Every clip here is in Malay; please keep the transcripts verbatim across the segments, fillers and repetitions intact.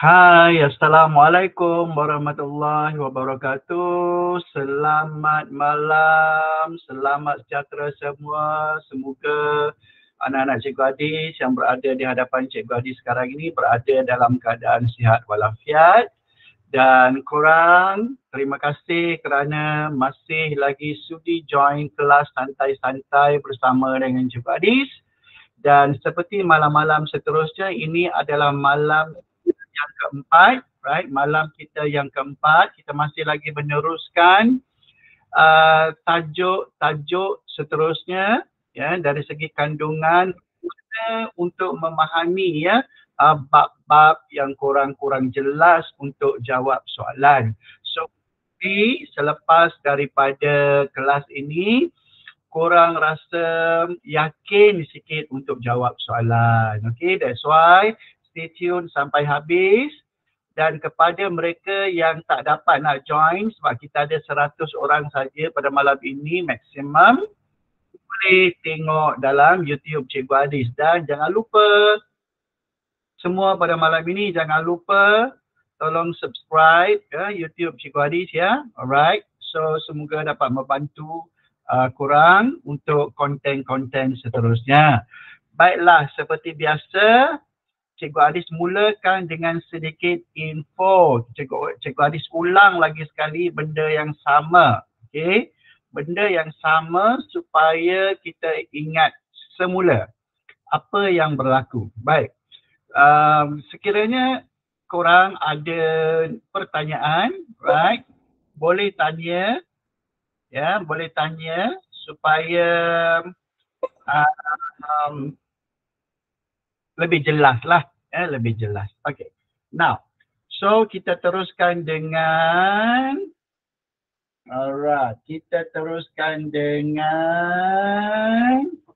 Hai, Assalamualaikum warahmatullahi wabarakatuh. Selamat malam, selamat sejahtera semua. Semoga anak-anak cikgu Adi yang berada di hadapan cikgu Adi sekarang ini berada dalam keadaan sihat walafiat. Dan korang, terima kasih kerana masih lagi sudi join kelas santai-santai bersama dengan cikgu Adis. Dan seperti malam-malam seterusnya, ini adalah malam yang keempat, right? Malam kita yang keempat, kita masih lagi meneruskan uh, tajuk-tajuk seterusnya, ya, dari segi kandungan untuk memahami, ya, uh, bab-bab yang kurang-kurang jelas untuk jawab soalan. So, selepas daripada kelas ini, korang rasa yakin sikit untuk jawab soalan. Okay, that's why stay tune sampai habis. Dan kepada mereka yang tak dapat nak join sebab kita ada seratus orang saja pada malam ini maksimum, boleh tengok dalam YouTube Cikgu Adis. Dan jangan lupa semua pada malam ini, jangan lupa tolong subscribe ya, YouTube Cikgu Adis ya. Alright, so semoga dapat membantu uh, korang untuk konten-konten seterusnya. Baiklah, seperti biasa, Cikgu Adis mulakan dengan sedikit info. Cikgu, Cikgu Adis ulang lagi sekali benda yang sama. Okay? Benda yang sama supaya kita ingat semula apa yang berlaku. Baik. Um, sekiranya korang ada pertanyaan, right? Boleh tanya. Ya, boleh tanya supaya uh, um, lebih jelas lah. Ya, lebih jelas. Okay. Now, so kita teruskan dengan, alright, kita teruskan dengan,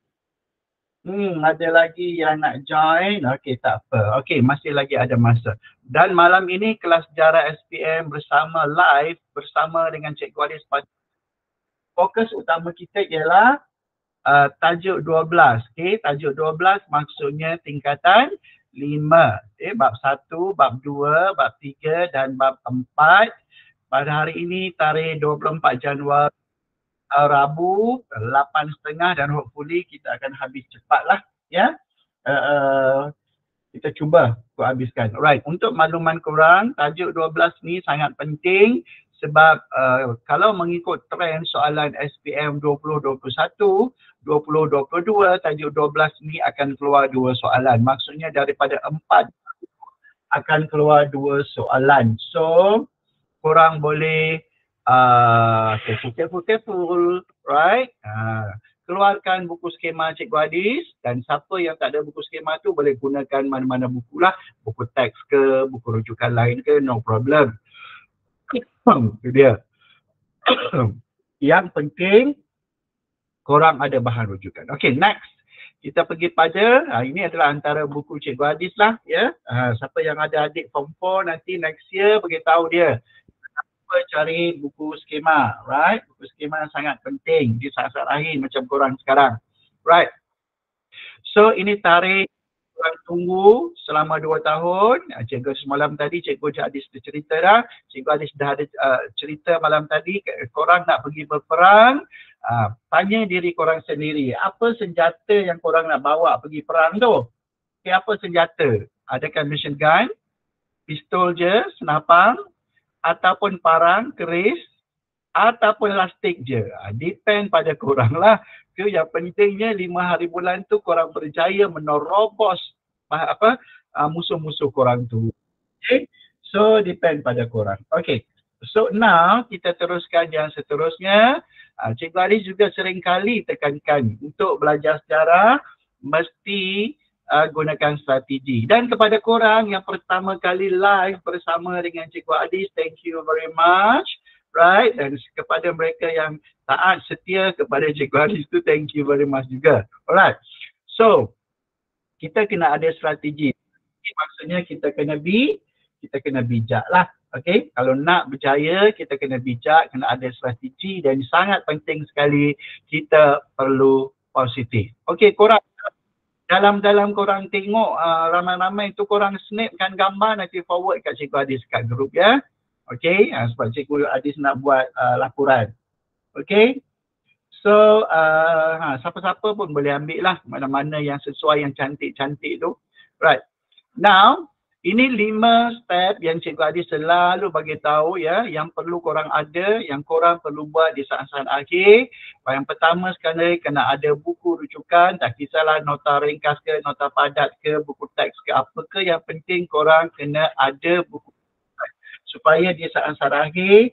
hmm, ada lagi yang nak join? Okay, tak apa. Okay, masih lagi ada masa. Dan malam ini kelas sejarah S P M bersama live, bersama dengan Cikgu Adis. Fokus utama kita ialah uh, tajuk dua belas. Okay, tajuk dua belas maksudnya tingkatan lima. Okay, bab satu, bab dua, bab tiga dan bab empat. Pada hari ini tarikh dua puluh empat Januari uh, Rabu, lapan tiga puluh dan hopefully kita akan habis cepatlah. Ya, uh, uh, kita cuba aku habiskan. Alright, untuk makluman korang, tajuk dua belas ni sangat penting sebab uh, kalau mengikut trend soalan S P M dua puluh dua puluh satu, dua puluh dua puluh dua, tajuk dua belas ni akan keluar dua soalan. Maksudnya daripada empat akan keluar dua soalan. So, korang boleh uh, careful, careful, careful, right? Uh, keluarkan buku skema Cikgu Adis dan siapa yang tak ada buku skema tu boleh gunakan mana-mana buku lah. Buku teks ke, buku rujukan lain ke, no problem. Itu dia. Yang penting korang ada bahan rujukan. Okay, next. Kita pergi pada, ha, ini adalah antara buku Cikgu Adis lah. Ya. Ha, siapa yang ada adik form four nanti next year beritahu dia. Apa cari buku skema, right? Buku skema sangat penting di saat-saat akhir macam korang sekarang. Right. So, ini tarikh korang tunggu selama dua tahun. Cikgu semalam tadi, Cikgu Adis cerita dah. Cikgu Adis dah ada uh, cerita malam tadi, korang nak pergi berperang, uh, tanya diri korang sendiri, apa senjata yang korang nak bawa pergi perang tu? Okay, apa senjata? Adakah machine gun, pistol je, senapang, ataupun parang, keris, ataupun lastik je. Uh, depend pada korang lah. Okay, yang pentingnya lima hari bulan tu korang berjaya menerobos apa uh, musuh-musuh korang tu. Okay, so depend pada korang. Okay, so now kita teruskan yang seterusnya. Uh, Cikgu Adis juga sering kali tekankan untuk belajar sejarah mesti uh, gunakan strategi. Dan kepada korang yang pertama kali live bersama dengan Cikgu Adis, thank you very much. Right, dan kepada mereka yang taat setia kepada Cikgu Adis tu, thank you very much juga. Alright, so kita kena ada strategi. Maksudnya kita kena be, kita kena bijak lah. Okay, kalau nak berjaya kita kena bijak, kena ada strategi dan sangat penting sekali kita perlu positif. Okay, korang dalam-dalam korang tengok uh, ramai-ramai tu korang snapkan gambar, nanti forward kat Cikgu Adis kat grup ya. Okey, uh, sebab Cikgu Adis nak buat uh, laporan. Okey. So, uh, ha, siapa-siapa pun boleh ambil lah mana-mana yang sesuai, yang cantik-cantik tu. Right. Now, ini lima step yang Cikgu Adis selalu bagi tahu ya, yang perlu korang ada, yang korang perlu buat di saat-saat akhir. Yang pertama sekali, kena ada buku rujukan, tak kisahlah nota ringkas ke, nota padat ke, buku teks ke, apa ke, yang penting korang kena ada buku supaya di saat-saat akhir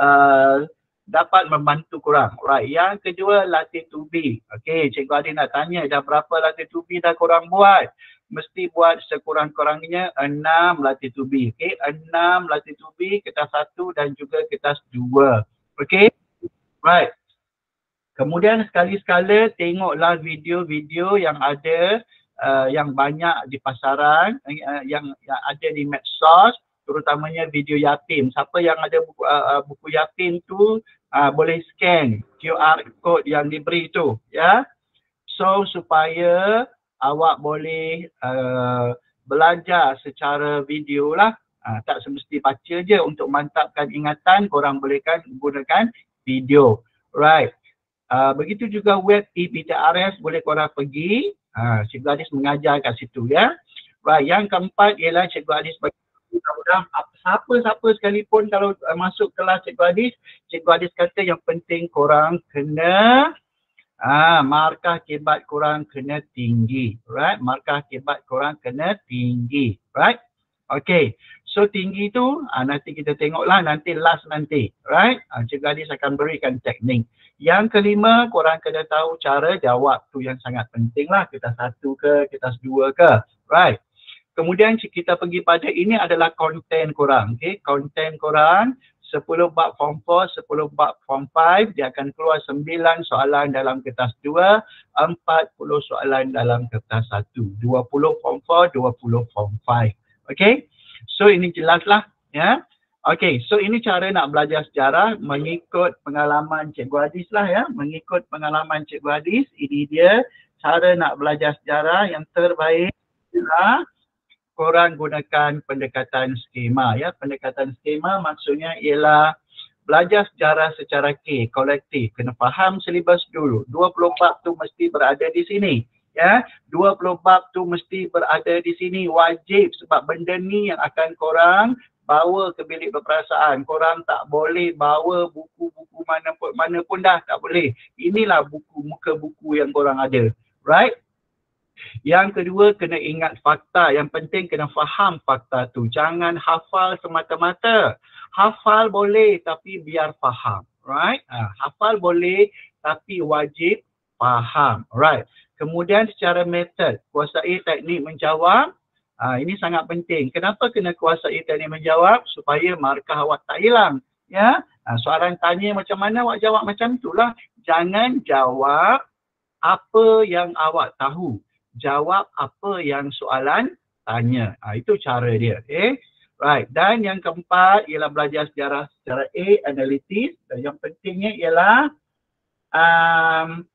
uh, dapat membantu korang. Right. Yang kedua, latih tubi. Okey, Cikgu Adis nak tanya, dah berapa latih tubi dah korang buat? Mesti buat sekurang-kurangnya enam latih tubi. Okey, enam latih tubi, kertas satu dan juga kertas dua. Okey, right. Kemudian sekali-sekala tengoklah video-video yang ada, uh, yang banyak di pasaran, uh, yang, yang ada di medsos, terutamanya video yatim. Siapa yang ada buku, uh, buku yatim tu uh, boleh scan Q R code yang diberi tu ya. So supaya awak boleh uh, belajar secara video lah. Uh, tak semesti baca je, untuk mantapkan ingatan korang bolehkan gunakan video. Right. Uh, begitu juga web e P T R S boleh korang pergi. Uh, Cikgu Adis mengajar kat situ ya. Right. Yang keempat ialah Cikgu Adis bagi mudah-mudahan siapa-siapa sekalipun kalau uh, masuk kelas Cikgu Adis, Cikgu Adis kata yang penting korang kena Ah, markah kebat korang kena tinggi, right? Markah kebat korang kena tinggi, right? Okay, so tinggi tu ah, nanti kita tengoklah nanti last nanti, right? Ah, Cikgu Adis akan berikan teknik. Yang kelima, korang kena tahu cara jawab tu yang sangat penting lah. Kertas satu ke, kertas dua ke, right? Kemudian kita pergi pada ini adalah konten korang, okay? Konten korang sepuluh bab form empat, sepuluh bab form lima, dia akan keluar sembilan soalan dalam kertas dua, empat puluh soalan dalam kertas satu, dua puluh form empat, dua puluh form lima. Okay, so ini jelaslah ya. Okay, so ini cara nak belajar sejarah mengikut pengalaman Cikgu Adis lah ya, mengikut pengalaman Cikgu Adis. Ini dia cara nak belajar sejarah yang terbaik adalah korang gunakan pendekatan skema ya. Pendekatan skema maksudnya ialah belajar sejarah secara K, kolektif. Kena faham silibus dulu. dua puluh bab tu mesti berada di sini ya. dua puluh bab tu mesti berada di sini, wajib, sebab benda ni yang akan korang bawa ke bilik berperasaan. Korang tak boleh bawa buku-buku mana pun, mana pun dah, tak boleh. Inilah buku, muka buku yang korang ada, right? Yang kedua, kena ingat fakta. Yang penting kena faham fakta tu. Jangan hafal semata-mata. Hafal boleh tapi biar faham. Right? Ha, hafal boleh tapi wajib faham. Right? Kemudian secara metod, kuasai teknik menjawab. Ha, ini sangat penting. Kenapa kena kuasai teknik menjawab? Supaya markah awak tak hilang. Ya? Ha, soalan tanya macam mana, awak jawab macam itulah. Jangan jawab apa yang awak tahu. Jawab apa yang soalan tanya. Ha, itu cara dia. Okay? Right. Dan yang keempat ialah belajar sejarah secara A, analitis. Dan yang pentingnya ialah um,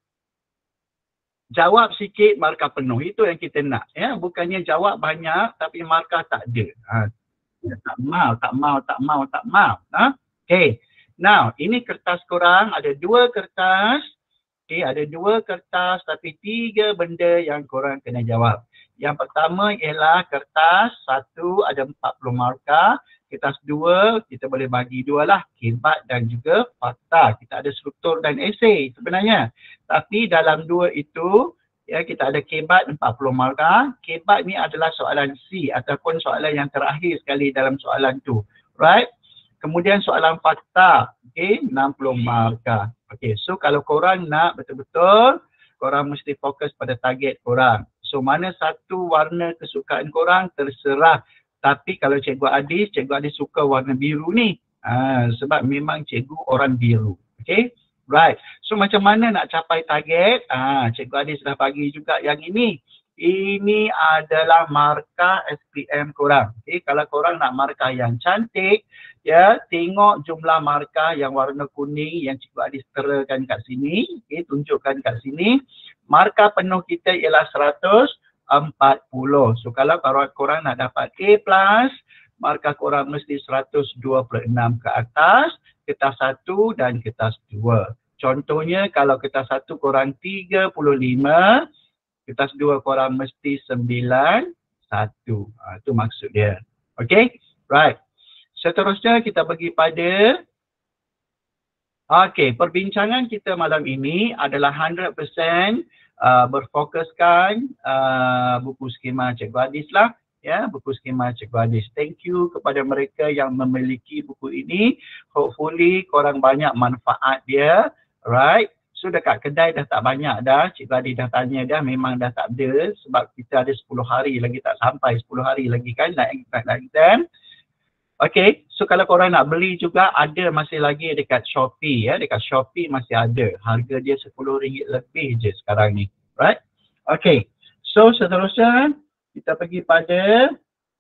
jawab sikit, markah penuh. Itu yang kita nak. Ya? Bukannya jawab banyak tapi markah tak ada. Ha, tak mau, tak mau, tak mau, tak mau. Ha? Okay. Now, ini kertas korang. Ada dua kertas. Okay, ada dua kertas tapi tiga benda yang korang kena jawab. Yang pertama ialah kertas satu ada empat puluh markah. Kertas dua kita boleh bagi dua lah, kebat dan juga fakta. Kita ada struktur dan esei sebenarnya. Tapi dalam dua itu ya kita ada kebat empat puluh markah. Kebat ni adalah soalan C ataupun soalan yang terakhir sekali dalam soalan tu. Right? Kemudian soalan fakta, okay, enam puluh markah. Okay, so kalau korang nak betul-betul, korang mesti fokus pada target korang. So mana satu warna kesukaan korang terserah. Tapi kalau Cikgu Adis, Cikgu Adis suka warna biru ni. Ha, sebab memang cikgu orang biru. Okay, right. So macam mana nak capai target? Ha, Cikgu Adis dah bagi juga yang ini. Ini adalah markah S P M korang. Okay, kalau korang nak markah yang cantik, ya, tengok jumlah markah yang warna kuning yang Cikgu Adis terakan kat sini. Okay, tunjukkan kat sini. Markah penuh kita ialah seratus. empat puluh. So kalau korang, korang nak dapat A plus, markah korang mesti seratus dua puluh enam ke atas, kertas satu dan kertas dua. Contohnya kalau kertas satu korang tiga puluh lima, kertas dua korang mesti sembilan puluh satu. Ha, itu maksud dia. Okay? Right. Seterusnya kita pergi pada okay, perbincangan kita malam ini adalah one hundred percent uh, berfokuskan uh, buku skema Cikgu Adis lah. Ya, buku skema Cikgu Adis. Thank you kepada mereka yang memiliki buku ini. Hopefully korang banyak manfaat dia. Right. So dekat kedai dah tak banyak dah. Cikgu Adis dah tanya dah, memang dah tak ada sebab kita ada sepuluh hari lagi, tak sampai sepuluh hari lagi kan nak exam. Okay, so kalau korang nak beli juga ada masih lagi dekat Shopee ya. Dekat Shopee masih ada. Harga dia sepuluh ringgit lebih je sekarang ni. Right? Okay, so seterusnya kita pergi pada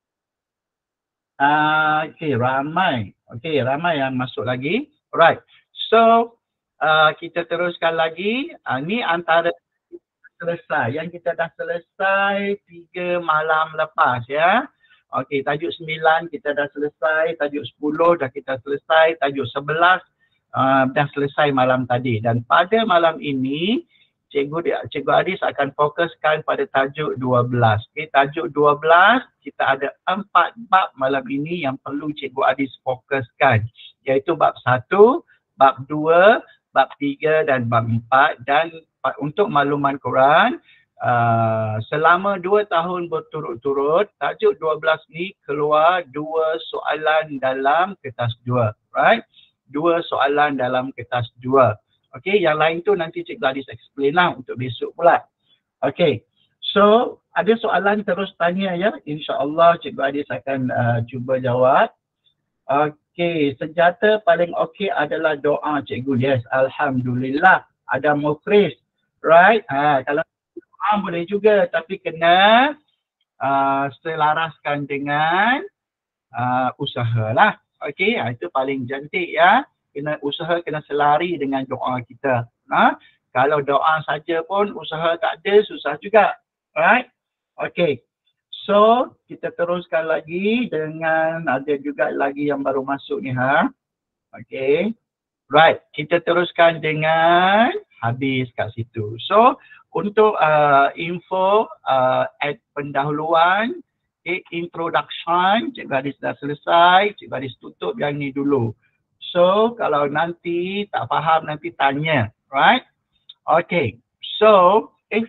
uh, okay, ramai. Okay, ramai yang masuk lagi. Right, so uh, kita teruskan lagi. Uh, ni antara selesai. Yang kita dah selesai tiga malam lepas ya. Okey, tajuk sembilan kita dah selesai, tajuk sepuluh dah kita selesai, tajuk sebelas uh, dah selesai malam tadi. Dan pada malam ini, Cikgu Cikgu Adis akan fokuskan pada tajuk dua belas. Okey, tajuk dua belas kita ada empat bab malam ini yang perlu Cikgu Adis fokuskan. Iaitu bab satu, bab dua, bab tiga dan bab empat. Dan untuk makluman korang, Uh, selama dua tahun berturut-turut, tajuk dua belas ni keluar dua soalan dalam kertas dua, right? Dua soalan dalam kertas dua. Okay, yang lain tu nanti Cikgu Adis explain lah untuk besok pula. Okay, so ada soalan terus tanya ya, insyaAllah Cikgu Adis akan uh, cuba jawab. Okay, senjata paling okey adalah doa Cikgu. Yes, Alhamdulillah. Ada mufris, right? Ha, kalau Ah, boleh juga, tapi kena uh, selaraskan dengan uh, usaha lah. Okey, itu paling cantik ya. Kena usaha, kena selari dengan doa kita. Ha? Kalau doa saja pun usaha tak ada, susah juga. Alright? Okey. So, kita teruskan lagi dengan ada juga lagi yang baru masuk ni ha. Okey. Right, kita teruskan dengan habis kat situ. So, untuk uh, info uh, at pendahuluan, okay, introduction, Cikgu Adis dah selesai, Cikgu Adis tutup yang ni dulu. So, kalau nanti tak faham, nanti tanya, right? Okay, so, eh.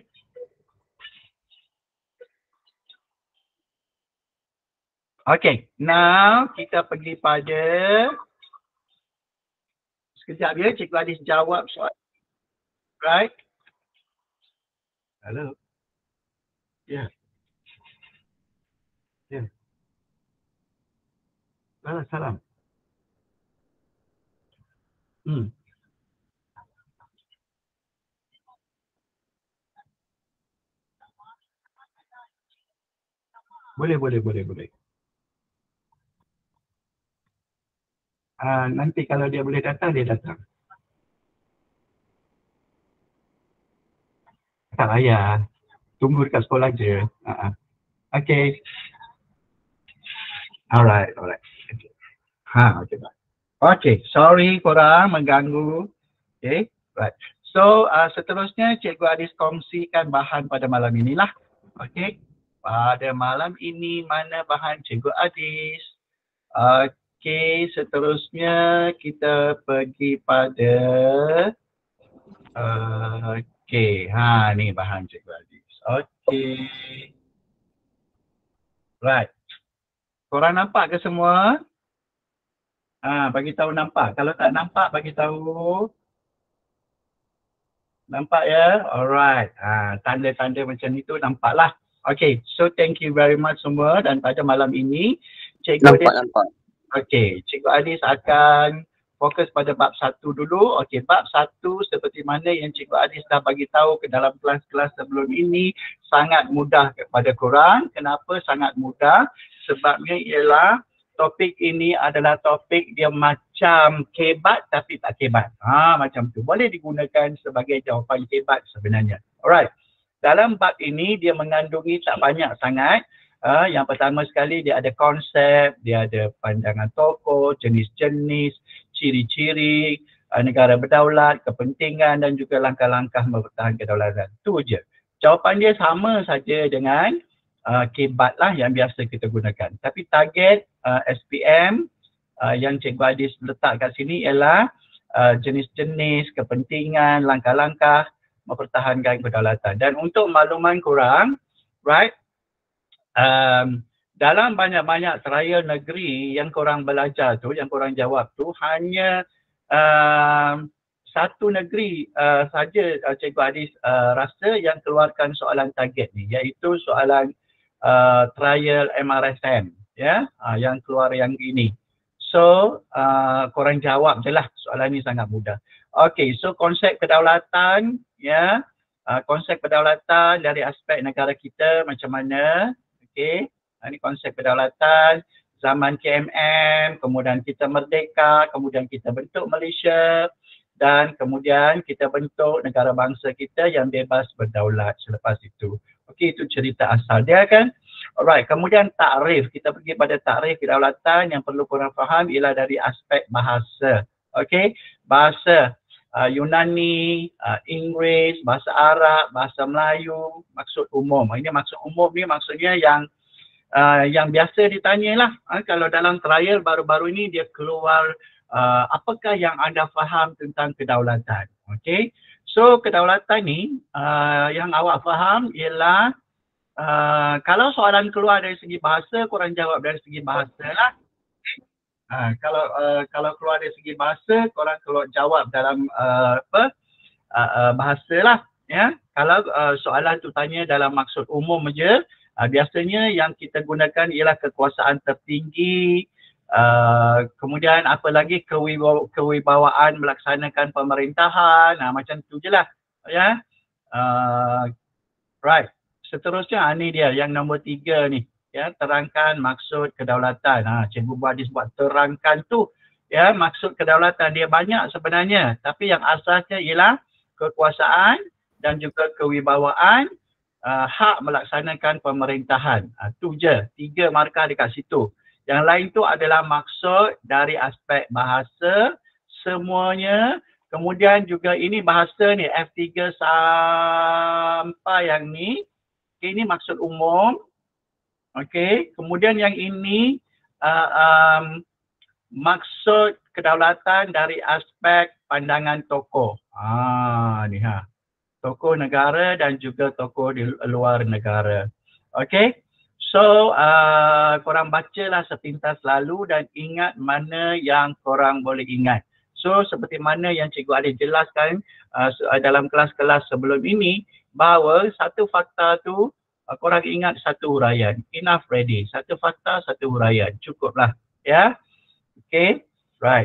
Okay, now kita pergi pada, sekejap ya, Cikgu Adis jawab soal, right? Hello. Ya. Yeah. Ya. Yeah. Salam, salam. Hmm. Boleh, boleh, boleh, boleh. Uh, nanti kalau dia boleh datang, dia datang. Tak payah. Tunggu dekat sekolah je. Uh-huh. Okay. Alright, alright. Okay. Ha, okay. Okay, sorry korang mengganggu. Okay, right. So, uh, seterusnya Cikgu Adis kongsikan bahan pada malam inilah. Okay. Pada malam ini mana bahan Cikgu Adis? Okay, seterusnya kita pergi pada uh, okay, ha ni bahan Cikgu Adis. Okay. Right. Korang nampak ke semua? Ah, bagi tahu nampak. Kalau tak nampak, bagi tahu. Nampak ya? Alright. Ah, tanda-tanda macam itu nampaklah. Okay, so thank you very much semua. Dan pada malam ini, Cikgu nampak, Adis, nampak. Okay, Cikgu Adis akan fokus pada bab satu dulu. Okay, bab satu seperti mana yang Cikgu Adis dah bagi tahu ke dalam kelas-kelas sebelum ini, sangat mudah kepada korang. Kenapa sangat mudah? Sebabnya ialah topik ini adalah topik dia macam kebat tapi tak kebat. Ha, macam tu. Boleh digunakan sebagai jawapan kebat sebenarnya. Alright. dalam bab ini dia mengandungi tak banyak sangat. Uh, yang pertama sekali dia ada konsep, dia ada pandangan tokoh, jenis-jenis, ciri-ciri uh, negara berdaulat, kepentingan dan juga langkah-langkah mempertahankan kedaulatan. Itu je. Jawapan dia sama saja dengan uh, kebat lah yang biasa kita gunakan. Tapi target uh, S P M uh, yang Cikgu Adis letak kat sini ialah uh, jenis-jenis, kepentingan, langkah-langkah mempertahankan kedaulatan. Dan untuk makluman korang, right, Um, dalam banyak-banyak trial negeri yang korang belajar tu, yang korang jawab tu, hanya um, satu negeri uh, saja uh, Cikgu Adis uh, rasa yang keluarkan soalan target ni, iaitu soalan uh, trial M R S M, ya, uh, yang keluar yang ini. So, uh, korang jawab je lah, soalan ni sangat mudah. Okay, so konsep kedaulatan, ya, uh, konsep kedaulatan dari aspek negara kita macam mana. Okey, ini konsep kedaulatan zaman K M M, kemudian kita merdeka, kemudian kita bentuk Malaysia dan kemudian kita bentuk negara bangsa kita yang bebas berdaulat selepas itu. Okey, itu cerita asal dia kan. Alright, kemudian takrif. Kita pergi pada takrif kedaulatan yang perlu korang faham ialah dari aspek bahasa. Okey, bahasa uh, Yunani, uh, Inggeris, bahasa Arab, bahasa Melayu, maksud umum. Ini maksud umum ni maksudnya yang uh, yang biasa ditanyalah. Uh, kalau dalam trial baru-baru ini dia keluar uh, apakah yang anda faham tentang kedaulatan. Okey. So kedaulatan ni uh, yang awak faham ialah uh, kalau soalan keluar dari segi bahasa, korang jawab dari segi bahasa lah. Ha, kalau uh, kalau keluar dari segi bahasa, korang keluar jawab dalam uh, apa uh, uh, bahasa lah, ya. Kalau uh, soalan tu tanya dalam maksud umum je, uh, biasanya yang kita gunakan ialah kekuasaan tertinggi, uh, kemudian apa lagi kewibaw- kewibawaan melaksanakan pemerintahan, nah, macam tu je lah, ya. Uh, right. Seterusnya ini dia yang nombor tiga ni. Ya, terangkan maksud kedaulatan. Ha, Cikgu Adis buat terangkan tu, ya, maksud kedaulatan dia banyak sebenarnya, tapi yang asasnya ialah kekuasaan dan juga kewibawaan, uh, hak melaksanakan pemerintahan. Ha, tu je, tiga markah dekat situ. Yang lain tu adalah maksud dari aspek bahasa semuanya. Kemudian juga ini bahasa ni F tiga sampai yang ni, ini maksud umum. Okey, kemudian yang ini uh, um, maksud kedaulatan dari aspek pandangan tokoh. Ah, ni ha. Tokoh negara dan juga tokoh di luar negara. Okey. So, uh, korang bacalah sepintas lalu dan ingat mana yang korang boleh ingat. So, seperti mana yang Cikgu Adis jelaskan uh, dalam kelas-kelas sebelum ini, bahawa satu fakta tu Uh, korang ingat satu huraian. Enough ready. Satu fakta, satu huraian. Cukuplah. Ya. Okay. Right.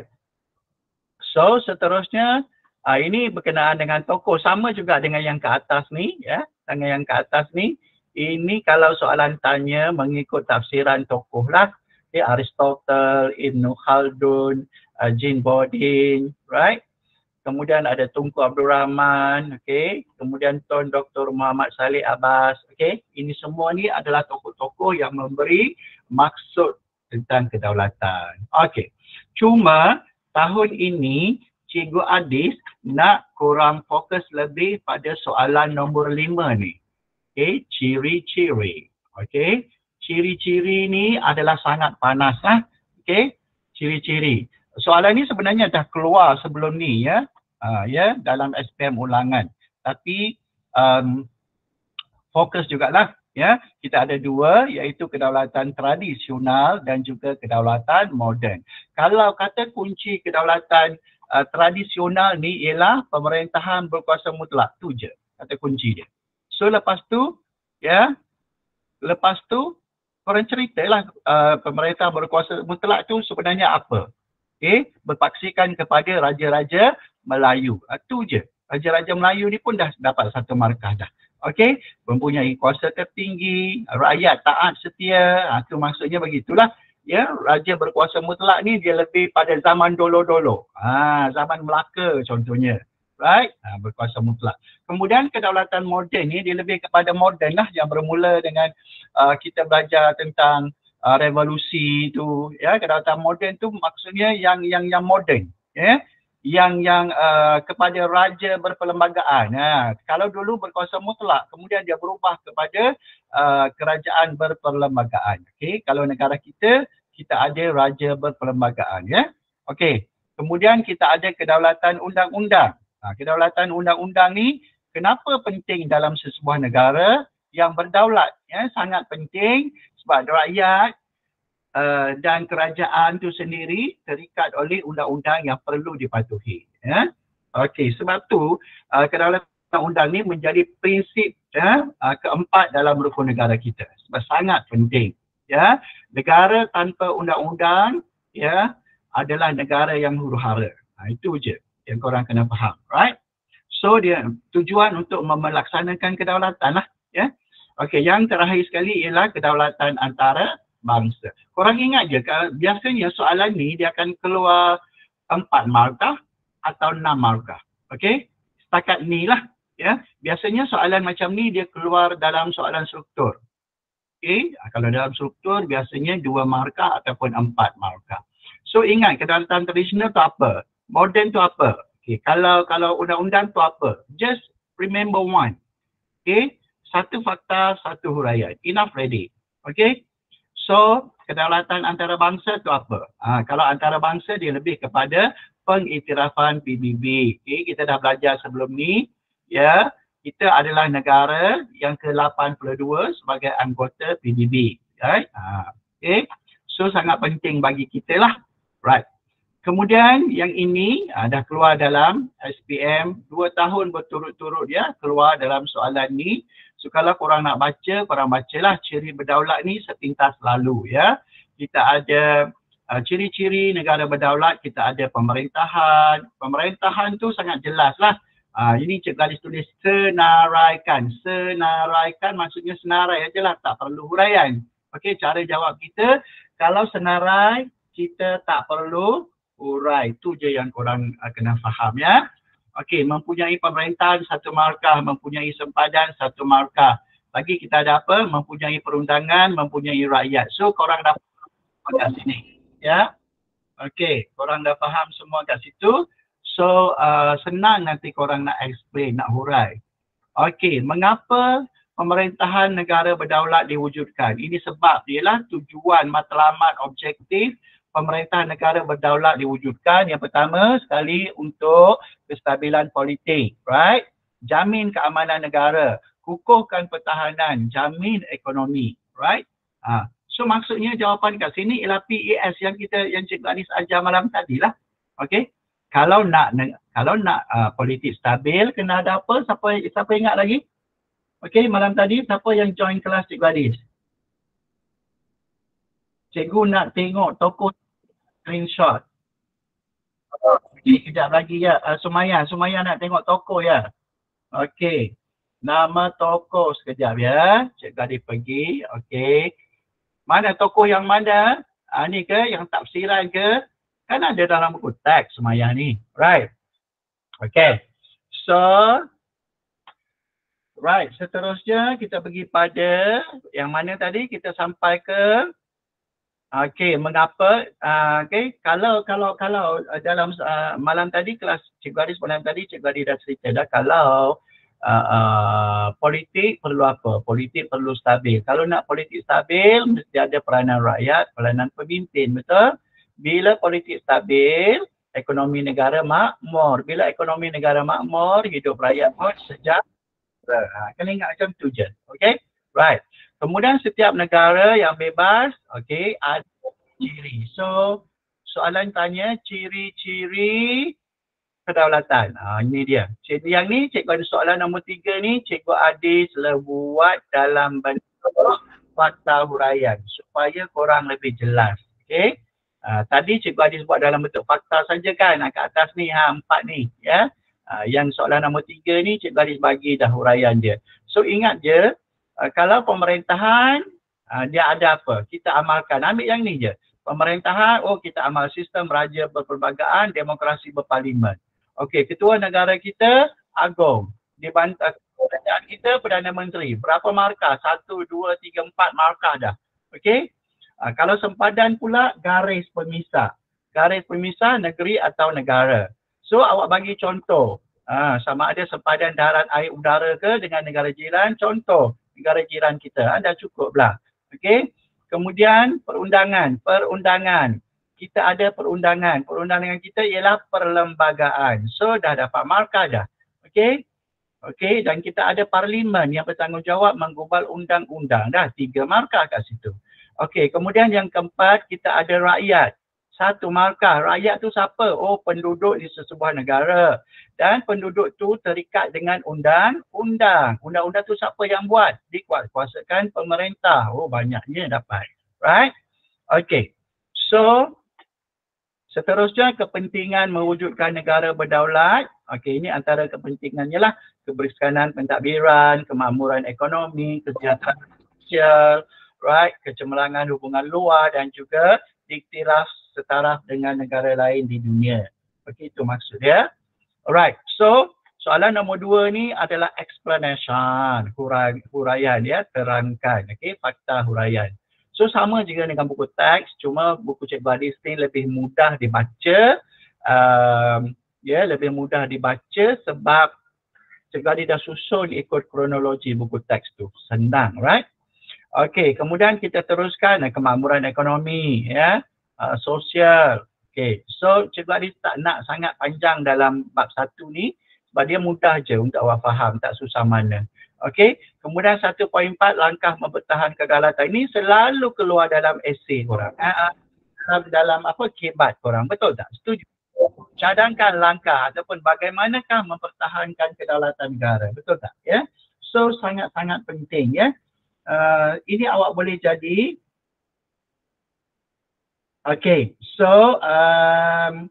So, seterusnya, uh, ini berkenaan dengan tokoh. Sama juga dengan yang ke atas ni. Ya. Dengan yang ke atas ni. Ini kalau soalan tanya mengikut tafsiran tokoh lah. Okay. Aristotle, Ibn Khaldun, uh, Jean Bodin. Right. Kemudian ada Tunku Abdul Rahman, okey. Kemudian Tuan Doktor Muhammad Saleh Abbas, okey. Ini semua ni adalah tokoh-tokoh yang memberi maksud tentang kedaulatan. Okey. Cuma tahun ini Cikgu Adis nak korang fokus lebih pada soalan nombor lima ni. Okey, ciri-ciri. Okey. Ciri-ciri ni adalah sangat panas lah. Okey. Ciri-ciri. Soalan ni sebenarnya dah keluar sebelum ni, ya. Uh, ya, dalam S P M ulangan. Tapi um, fokus jugalah, ya. Kita ada dua, iaitu kedaulatan tradisional dan juga kedaulatan moden. Kalau kata kunci kedaulatan uh, tradisional ni ialah pemerintahan berkuasa mutlak, tu je kata kunci dia. So lepas tu, ya, lepas tu korang ceritalah uh, pemerintah berkuasa mutlak tu sebenarnya apa. Okay, berpaksikan kepada raja-raja Melayu. Itu je. Raja-raja Melayu ni pun dah dapat satu markah dah. Okey, mempunyai kuasa tertinggi, rakyat taat setia. Itu maksudnya begitulah. Ya, raja berkuasa mutlak ni dia lebih pada zaman dolo-dolo. Ha, zaman Melaka contohnya. right? Ha, berkuasa mutlak. Kemudian kedaulatan moden ni dia lebih kepada moden lah, yang bermula dengan uh, kita belajar tentang uh, revolusi tu, ya. Kedaulatan moden tu maksudnya yang yang yang moden, ya. Yang yang uh, kepada raja berperlembagaan. Ha, kalau dulu berkuasa mutlak, kemudian dia berubah kepada uh, kerajaan berperlembagaan. Okey, kalau negara kita kita ada raja berperlembagaan, ya. Okey. Kemudian kita ada kedaulatan undang-undang. Ha, kedaulatan undang-undang ni kenapa penting dalam sesebuah negara yang berdaulat, ya, sangat penting sebab rakyat Uh, dan kerajaan tu sendiri terikat oleh undang-undang yang perlu dipatuhi, ya. Okey, sebab tu uh, kedaulatan undang ni menjadi prinsip, ya, uh, keempat dalam rukun negara kita. Sebab sangat penting, ya. Negara tanpa undang-undang, ya, adalah negara yang huru-hara. Ha, itu je yang korang kena faham, right? So dia tujuan untuk melaksanakan kedaulatan lah, ya. Okey, yang terakhir sekali ialah kedaulatan antara bangsa. Korang ingat je, biasanya soalan ni dia akan keluar empat markah atau enam markah. Okey? Setakat ni lah, ya. Biasanya soalan macam ni dia keluar dalam soalan struktur. Okey? Kalau dalam struktur biasanya dua markah ataupun empat markah. So ingat, kedaulatan tradisional tu apa? Moden tu apa? Okey, kalau kalau undang-undang tu apa? Just remember one. Okey? Satu fakta, satu huraian. Enough ready. Okey? So, kedaulatan antarabangsa tu apa? Ha, kalau antarabangsa dia lebih kepada pengiktirafan P B B. Okay, kita dah belajar sebelum ni, ya. Kita adalah negara yang ke lapan puluh dua sebagai anggota P B B. Right? Ha, okay. So, sangat penting bagi kita lah. Right. Kemudian yang ini uh, dah keluar dalam S P M dua tahun berturut-turut, ya, keluar dalam soalan ni. So kalau korang nak baca, korang bacalah ciri berdaulat ni sepintas lalu, ya. Kita ada uh, ciri-ciri negara berdaulat, kita ada pemerintahan. Pemerintahan tu sangat jelas lah. Uh, ini Cik Gadis tulis senaraikan. Senaraikan maksudnya senarai aja lah, tak perlu huraian. Okey, cara jawab kita, kalau senarai kita tak perlu urai. Itu je yang korang uh, kena faham, ya. Okey, mempunyai pemerintahan satu markah, mempunyai sempadan satu markah. Lagi kita ada apa? Mempunyai perundangan, mempunyai rakyat. So korang dah faham kat sini, ya. Okey, korang dah faham semua kat situ. So uh, senang nanti korang nak explain, nak hurai. Okey, mengapa pemerintahan negara berdaulat diwujudkan? Ini sebab ialah tujuan matlamat objektif pemerintahan negara berdaulat diwujudkan. Yang pertama sekali untuk kestabilan politik, right? Jamin keamanan negara, kukuhkan pertahanan, jamin ekonomi, right? Ha. So maksudnya jawapan kat sini ialah P A S yang kita yang Cik Anis ajar malam tadi lah. Okey. Kalau nak kalau nak uh, politik stabil kena ada apa? Siapa siapa ingat lagi? Okey, malam tadi siapa yang join kelas Cik Anis? Cikgu nak tengok tokoh screenshot. Okey, kejap lagi ya. Uh, Sumaya, Sumaya nak tengok tokoh ya. Okey. Nama tokoh sekejap ya. Cik Gadis pergi. Okey. Mana tokoh yang mana? Ah, ni ke yang tafsiran ke? Kan ada dalam buku teks Sumaya ni. Right. Okey. So, right. Seterusnya kita pergi pada yang mana tadi kita sampai ke. Okey, mengapa? Uh, Okey, kalau kalau kalau uh, dalam uh, malam tadi kelas Cik Gadis malam tadi Cik Gadis dah cerita dah kalau uh, uh, politik perlu apa? Politik perlu stabil. Kalau nak politik stabil mesti ada peranan rakyat, peranan pemimpin, betul? Bila politik stabil, ekonomi negara makmur. Bila ekonomi negara makmur, hidup rakyat pun sejahtera. Uh, kena ingat macam tu je. Okey? Right. Kemudian setiap negara yang bebas, okey, ada ciri. So, soalan tanya ciri-ciri kedaulatan. Ha, ini dia. Ciri yang ni, cikgu ada soalan nombor tiga ni, cikgu Adis buat dalam bentuk fakta huraian supaya korang lebih jelas. Okey. Ha, tadi cikgu Adis buat dalam bentuk fakta saja kan, ha, kat atas ni, ha, empat ni. Ya. Ha, yang soalan nombor tiga ni, cikgu Adis bagi dah huraian dia. So, ingat je, Uh, kalau pemerintahan, uh, dia ada apa? Kita amalkan. Ambil yang ni je. Pemerintahan, oh kita amal sistem raja berperlembagaan, demokrasi berparlimen. Okey, ketua negara kita Agong. Di bantah kerajaan kita Perdana Menteri. Berapa markah? Satu, dua, tiga, empat markah dah. Okey. Uh, kalau sempadan pula garis pemisah. Garis pemisah negeri atau negara. So awak bagi contoh. Uh, sama ada sempadan darat, air, udara ke dengan negara jiran. Contoh negara jiran kita. Uh, dah cukup lah. Okey. Kemudian perundangan. Perundangan. Kita ada perundangan. Perundangan kita ialah perlembagaan. So dah dapat markah dah. Okey. Okey, dan kita ada parlimen yang bertanggungjawab menggubal undang-undang. Dah tiga markah kat situ. Okey, kemudian yang keempat kita ada rakyat. Satu markah. Rakyat tu siapa? Oh, penduduk di sesebuah negara. Dan penduduk tu terikat dengan undang-undang. Undang-undang tu siapa yang buat? Dikuatkuasakan pemerintah. Oh, banyaknya dapat. Right? Okey. So, seterusnya kepentingan mewujudkan negara berdaulat. Okey, ini antara kepentingannya lah. Kebersihanan pentadbiran, kemakmuran ekonomi, kesejahteraan sosial, right, kecemerlangan hubungan luar dan juga iktiraf setaraf dengan negara lain di dunia. Okey, itu maksudnya. Alright, so soalan nombor dua ni adalah explanation, hurai, huraian ya, terangkan. Okey, fakta huraian. So sama juga dengan buku teks, cuma buku Cikgu Adis ni lebih mudah dibaca. Um, ya, lebih mudah dibaca sebab Cikgu Adis dah susun ikut kronologi buku teks tu. Senang, right? Okey, kemudian kita teruskan uh, kemakmuran ekonomi, ya, uh, sosial. Okey, so Cikgu Adis tak nak sangat panjang dalam bab satu ni sebab dia mudah je untuk awak faham, tak susah mana. Okey, kemudian satu titik empat langkah mempertahankan kedaulatan ini selalu keluar dalam esei korang. Uh, dalam, dalam apa kebat korang, betul tak? Setuju? Cadangkan langkah ataupun bagaimanakah mempertahankan kedaulatan negara, betul tak? Ya, so sangat-sangat penting ya. Uh, ini awak boleh jadi. Okey, so um,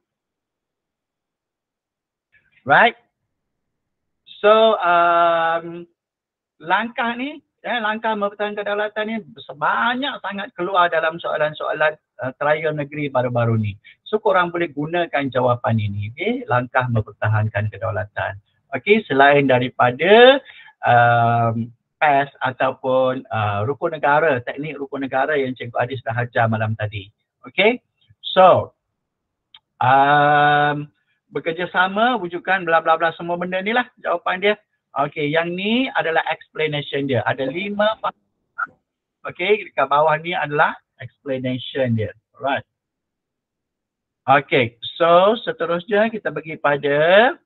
right. So um, langkah ni, eh, langkah mempertahankan kedaulatan ni sebanyak sangat keluar dalam soalan-soalan uh, trial negeri baru-baru ni. So korang boleh gunakan jawapan ini, okay? Langkah mempertahankan kedaulatan. Okey, selain daripada um, P E S ataupun uh, rukun negara, teknik rukun negara yang Cikgu Adis dah ajar malam tadi. Okey, so um, bekerjasama wujudkan bla bla bla semua benda ni lah jawapan dia. Okey, yang ni adalah explanation dia. Ada lima fakta. Okey, dekat bawah ni adalah explanation dia. Alright. Okey, so seterusnya kita pergi pada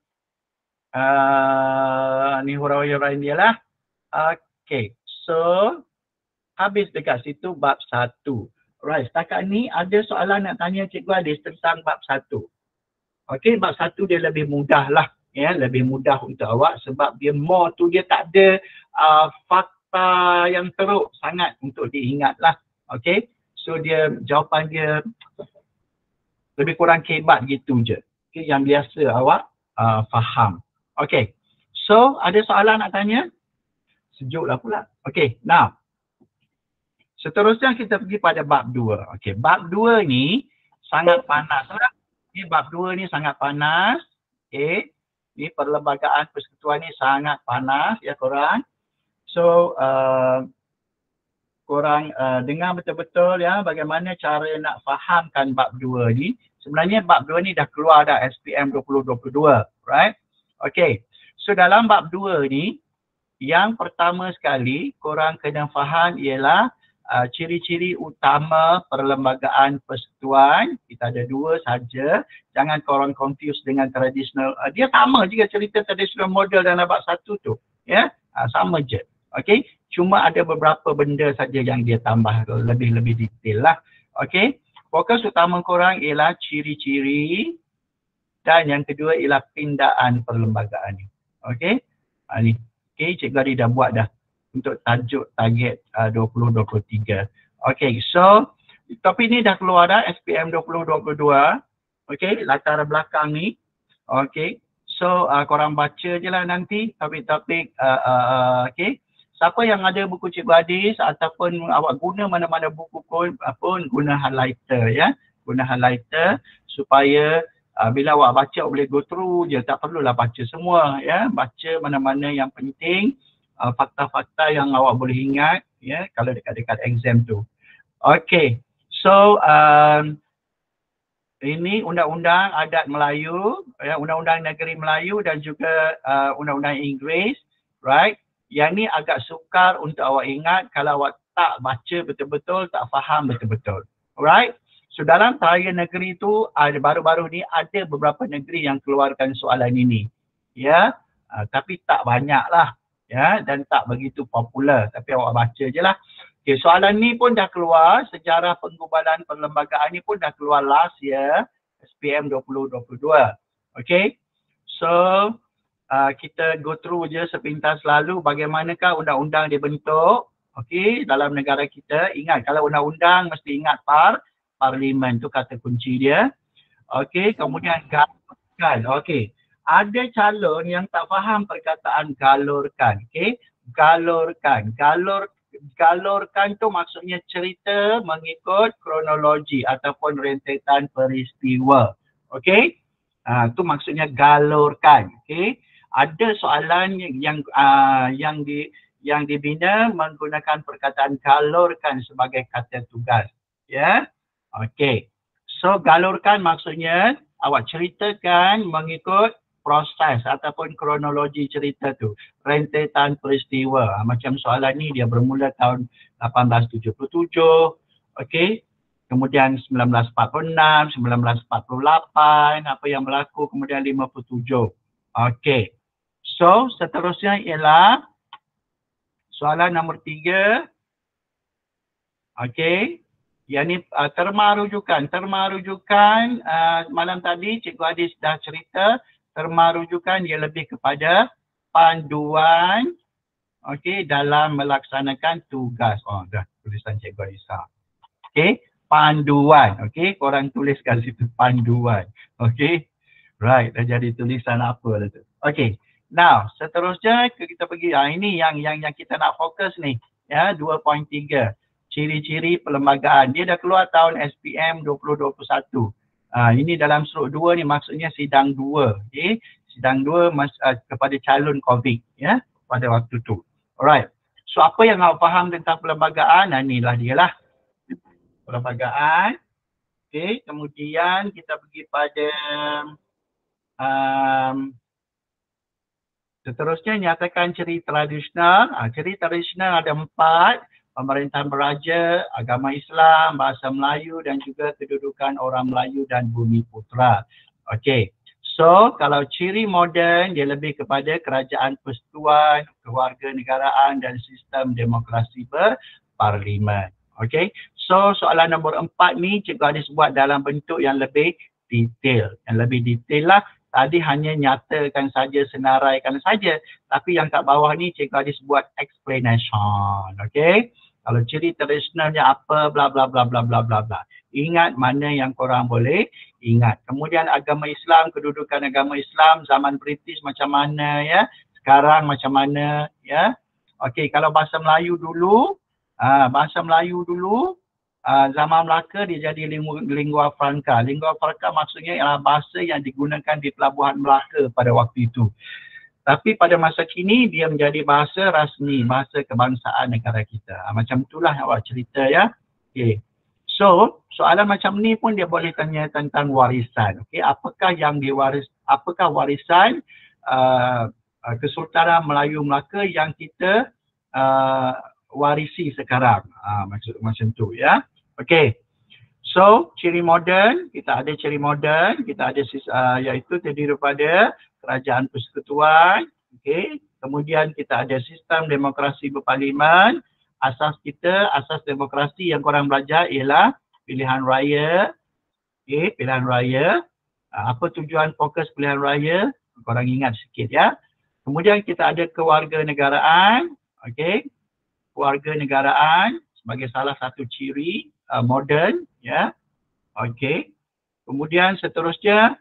uh, ni huraian dia lah. Okey, so habis dekat situ bab satu. Alright, setakat ni ada soalan nak tanya Cikgu Adis tentang bab satu. Okey, bab satu dia lebih mudah lah. Ya, lebih mudah untuk awak sebab dia more tu dia tak ada uh, fakta yang teruk sangat untuk diingat lah. Okey, so dia jawapan dia lebih kurang kebat gitu je. Okay, yang biasa awak uh, faham. Okey, so ada soalan nak tanya? Sejuk lah pula. Okey, now seterusnya kita pergi pada bab dua. Okey, bab dua ni sangat panas lah. Ini bab dua ni sangat panas. Okey. Ni perlembagaan persekutuan ni sangat panas ya korang. So uh, korang uh, dengar betul-betul ya bagaimana cara nak fahamkan bab dua ni. Sebenarnya bab dua ni dah keluar dah S P M dua ribu dua puluh dua, right? Okay, so dalam bab dua ni yang pertama sekali korang kena faham ialah uh, ciri-ciri utama perlembagaan persekutuan. Kita ada dua saja. Jangan korang confuse dengan tradisional. Uh, dia sama juga cerita tradisional model dalam bab satu tu. Ya, uh, sama je. Okey, cuma ada beberapa benda saja yang dia tambah lebih-lebih detail lah. Okey, fokus utama korang ialah ciri-ciri dan yang kedua ialah pindaan perlembagaan ni. Okey, uh, ni. Okey, Cikgu Adis dah buat dah untuk tajuk target uh, dua ribu dua puluh tiga. Okey, so topik ni dah keluar dah S P M dua ribu dua puluh dua. Okey, latar belakang ni. Okey, so uh, korang baca je lah nanti topik-topik. Uh, uh, Okey, siapa yang ada buku Cikgu Adis ataupun awak guna mana-mana buku pun, pun guna highlighter ya. Guna highlighter supaya Uh, bila awak baca boleh go through je, tak perlulah baca semua ya. Baca mana-mana yang penting, uh, fakta-fakta yang awak boleh ingat ya kalau dekat-dekat exam tu. Okay, so um, ini Undang-Undang Adat Melayu, ya, Undang-Undang Negeri Melayu dan juga uh, Undang-Undang Inggeris, right? Yang ni agak sukar untuk awak ingat kalau awak tak baca betul-betul, tak faham betul-betul. Alright? So dalam perayaan negeri tu ada baru-baru ni ada beberapa negeri yang keluarkan soalan ini. Ya, uh, tapi tak banyak lah. Ya, dan tak begitu popular. Tapi awak baca je lah. Okay, soalan ni pun dah keluar, sejarah penggubalan perlembagaan ni pun dah keluar last year, S P M dua ribu dua puluh dua. Okay, so uh, kita go through je sepintas lalu bagaimanakah undang-undang dibentuk. Okay, dalam negara kita, ingat kalau undang-undang mesti ingat par, parlimen tu kata kunci dia. Okay, kemudian galurkan. Okay, ada calon yang tak faham perkataan galurkan. Okay, galurkan, galur Galurkan tu maksudnya cerita mengikut kronologi ataupun rentetan peristiwa. Okey? Ah, tu maksudnya galurkan. Okey? Ada soalan yang yang, uh, yang di yang dibina menggunakan perkataan galurkan sebagai kata tugas. Ya. Yeah? Okey. So galurkan maksudnya awak ceritakan mengikut proses ataupun kronologi cerita tu, rentetan peristiwa. Macam soalan ni dia bermula tahun lapan belas tujuh puluh tujuh, okey, kemudian sembilan belas empat puluh enam, sembilan belas empat puluh lapan, apa yang berlaku, kemudian lima puluh tujuh. Okey, so seterusnya ialah soalan nombor tiga. Okey, yang ni uh, terma rujukan. Terma rujukan uh, malam tadi Cikgu Adis dah cerita. Terma rujukan dia lebih kepada panduan, okey, dalam melaksanakan tugas. Oh, dah tulisan Cikgu Adisa. Okey, panduan. Okey, korang tulis kat situ panduan. Okey, right, dah jadi tulisan apa dah tu. Okey, now seterusnya kita pergi. Ah, ini yang yang yang kita nak fokus ni, ya, dua titik tiga. Ciri-ciri perlembagaan. Dia dah keluar tahun S P M dua ribu dua puluh satu. Uh, ini dalam surut dua ni maksudnya sidang dua. Okay? Sidang dua mas, uh, kepada calon COVID ya, pada waktu tu. Alright. So apa yang awak faham tentang perlembagaan? Nah, inilah dia lah. Perlembagaan. Okay. Kemudian kita pergi pada um, seterusnya nyatakan ciri tradisional. Uh, ciri tradisional ada empat. Pemerintahan beraja, agama Islam, bahasa Melayu dan juga kedudukan orang Melayu dan bumi putera. Okey. So, kalau ciri moden dia lebih kepada kerajaan persekutuan, kewarganegaraan dan sistem demokrasi berparlimen. Okey. So, soalan nombor empat ni Cikgu Adis buat dalam bentuk yang lebih detail. Yang lebih detail lah. Tadi hanya nyatakan saja, senaraikan saja. Tapi yang kat bawah ni Cikgu Adis buat explanation. Okey. Kalau ciri tradisionalnya apa, bla bla bla bla bla bla bla. Ingat mana yang korang boleh ingat. Kemudian agama Islam, kedudukan agama Islam zaman British macam mana ya. Sekarang macam mana ya. Okey, kalau bahasa Melayu dulu, uh, bahasa Melayu dulu, uh, zaman Melaka dia jadi lingua, lingua franca. Lingua franca maksudnya ialah bahasa yang digunakan di pelabuhan Melaka pada waktu itu. Tapi pada masa kini dia menjadi bahasa rasmi, bahasa kebangsaan negara kita. Macam itulah awak cerita ya. Okay. So, soalan macam ni pun dia boleh tanya tentang warisan. Okay. Apakah yang diwaris, apakah warisan uh, Kesultanan Melayu Melaka yang kita uh, warisi sekarang. Uh, maksud macam tu ya. Okay. So, ciri moden, kita ada ciri moden, kita ada uh, iaitu terdiri daripada kerajaan persekutuan, okey. Kemudian kita ada sistem demokrasi berparlimen. Asas kita, asas demokrasi yang korang belajar ialah pilihan raya. Okey, pilihan raya. Uh, apa tujuan fokus pilihan raya? Korang ingat sikit ya. Kemudian kita ada kewarganegaraan, okey. Kewarganegaraan sebagai salah satu ciri uh, moden ya. Okey. Kemudian seterusnya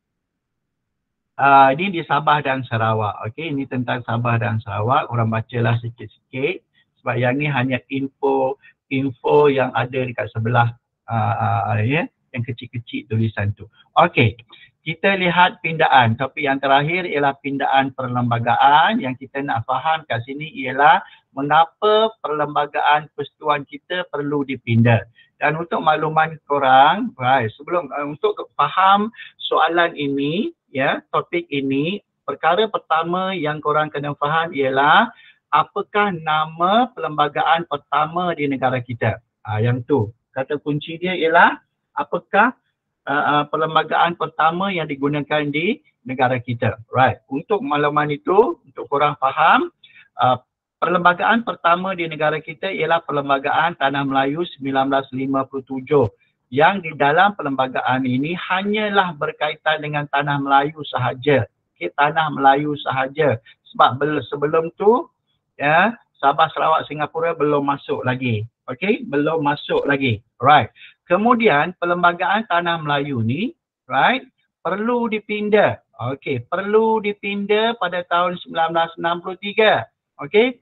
Uh, ini di Sabah dan Sarawak. Okey, ini tentang Sabah dan Sarawak. Orang bacalah sikit-sikit sebab yang ni hanya info info yang ada dekat sebelah uh, uh, ya, yang kecil-kecil tulisan tu. Okey. kita lihat pindaan. Topik yang terakhir ialah pindaan perlembagaan. Yang kita nak faham kat sini ialah mengapa perlembagaan persekutuan kita perlu dipinda. Dan untuk makluman korang, right, sebelum uh, untuk faham soalan ini, ya, topik ini, perkara pertama yang korang kena faham ialah apakah nama perlembagaan pertama di negara kita. Uh, yang tu, kata kunci dia ialah apakah Uh, uh, perlembagaan pertama yang digunakan di negara kita. Right. Untuk makluman itu, untuk korang faham, uh, perlembagaan pertama di negara kita ialah Perlembagaan Tanah Melayu sembilan belas lima puluh tujuh. Yang di dalam perlembagaan ini hanyalah berkaitan dengan Tanah Melayu sahaja. Okay, Tanah Melayu sahaja. Sebab sebelum tu, ya, Sabah, Sarawak, Singapura belum masuk lagi. Okay, belum masuk lagi. Right. Kemudian perlembagaan Tanah Melayu ni, right, perlu dipinda. Okey, perlu dipinda pada tahun sembilan belas enam puluh tiga. Okey.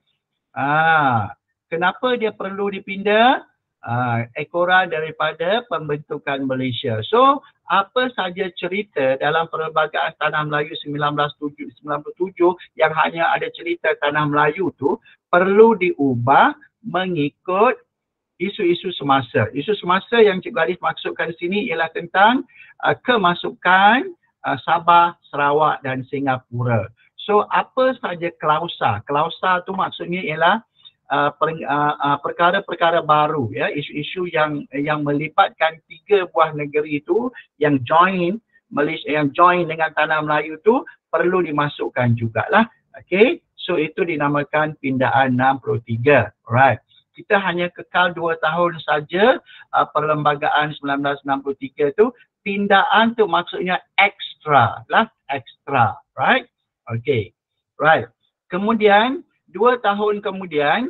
Ah, kenapa dia perlu dipinda? Ah, ekoran daripada pembentukan Malaysia. So, apa saja cerita dalam perlembagaan Tanah Melayu sembilan belas sembilan puluh tujuh yang hanya ada cerita Tanah Melayu tu perlu diubah mengikut isu-isu semasa. Isu semasa yang Cikgu Arif maksudkan di sini ialah tentang uh, kemasukan uh, Sabah, Sarawak dan Singapura. So, apa saja klausa? Klausa tu maksudnya ialah uh, per, uh, uh, perkara-perkara baru, ya, isu-isu yang yang melibatkan tiga buah negeri itu yang join Malaysia, yang join dengan Tanah Melayu tu perlu dimasukkan jugalah. Okey. So, itu dinamakan pindaan enam puluh tiga. Alright. Kita hanya kekal dua tahun saja uh, perlembagaan sembilan belas enam puluh tiga tu. Pindaan tu maksudnya ekstra lah, ekstra, right? Okay, right. Kemudian dua tahun kemudian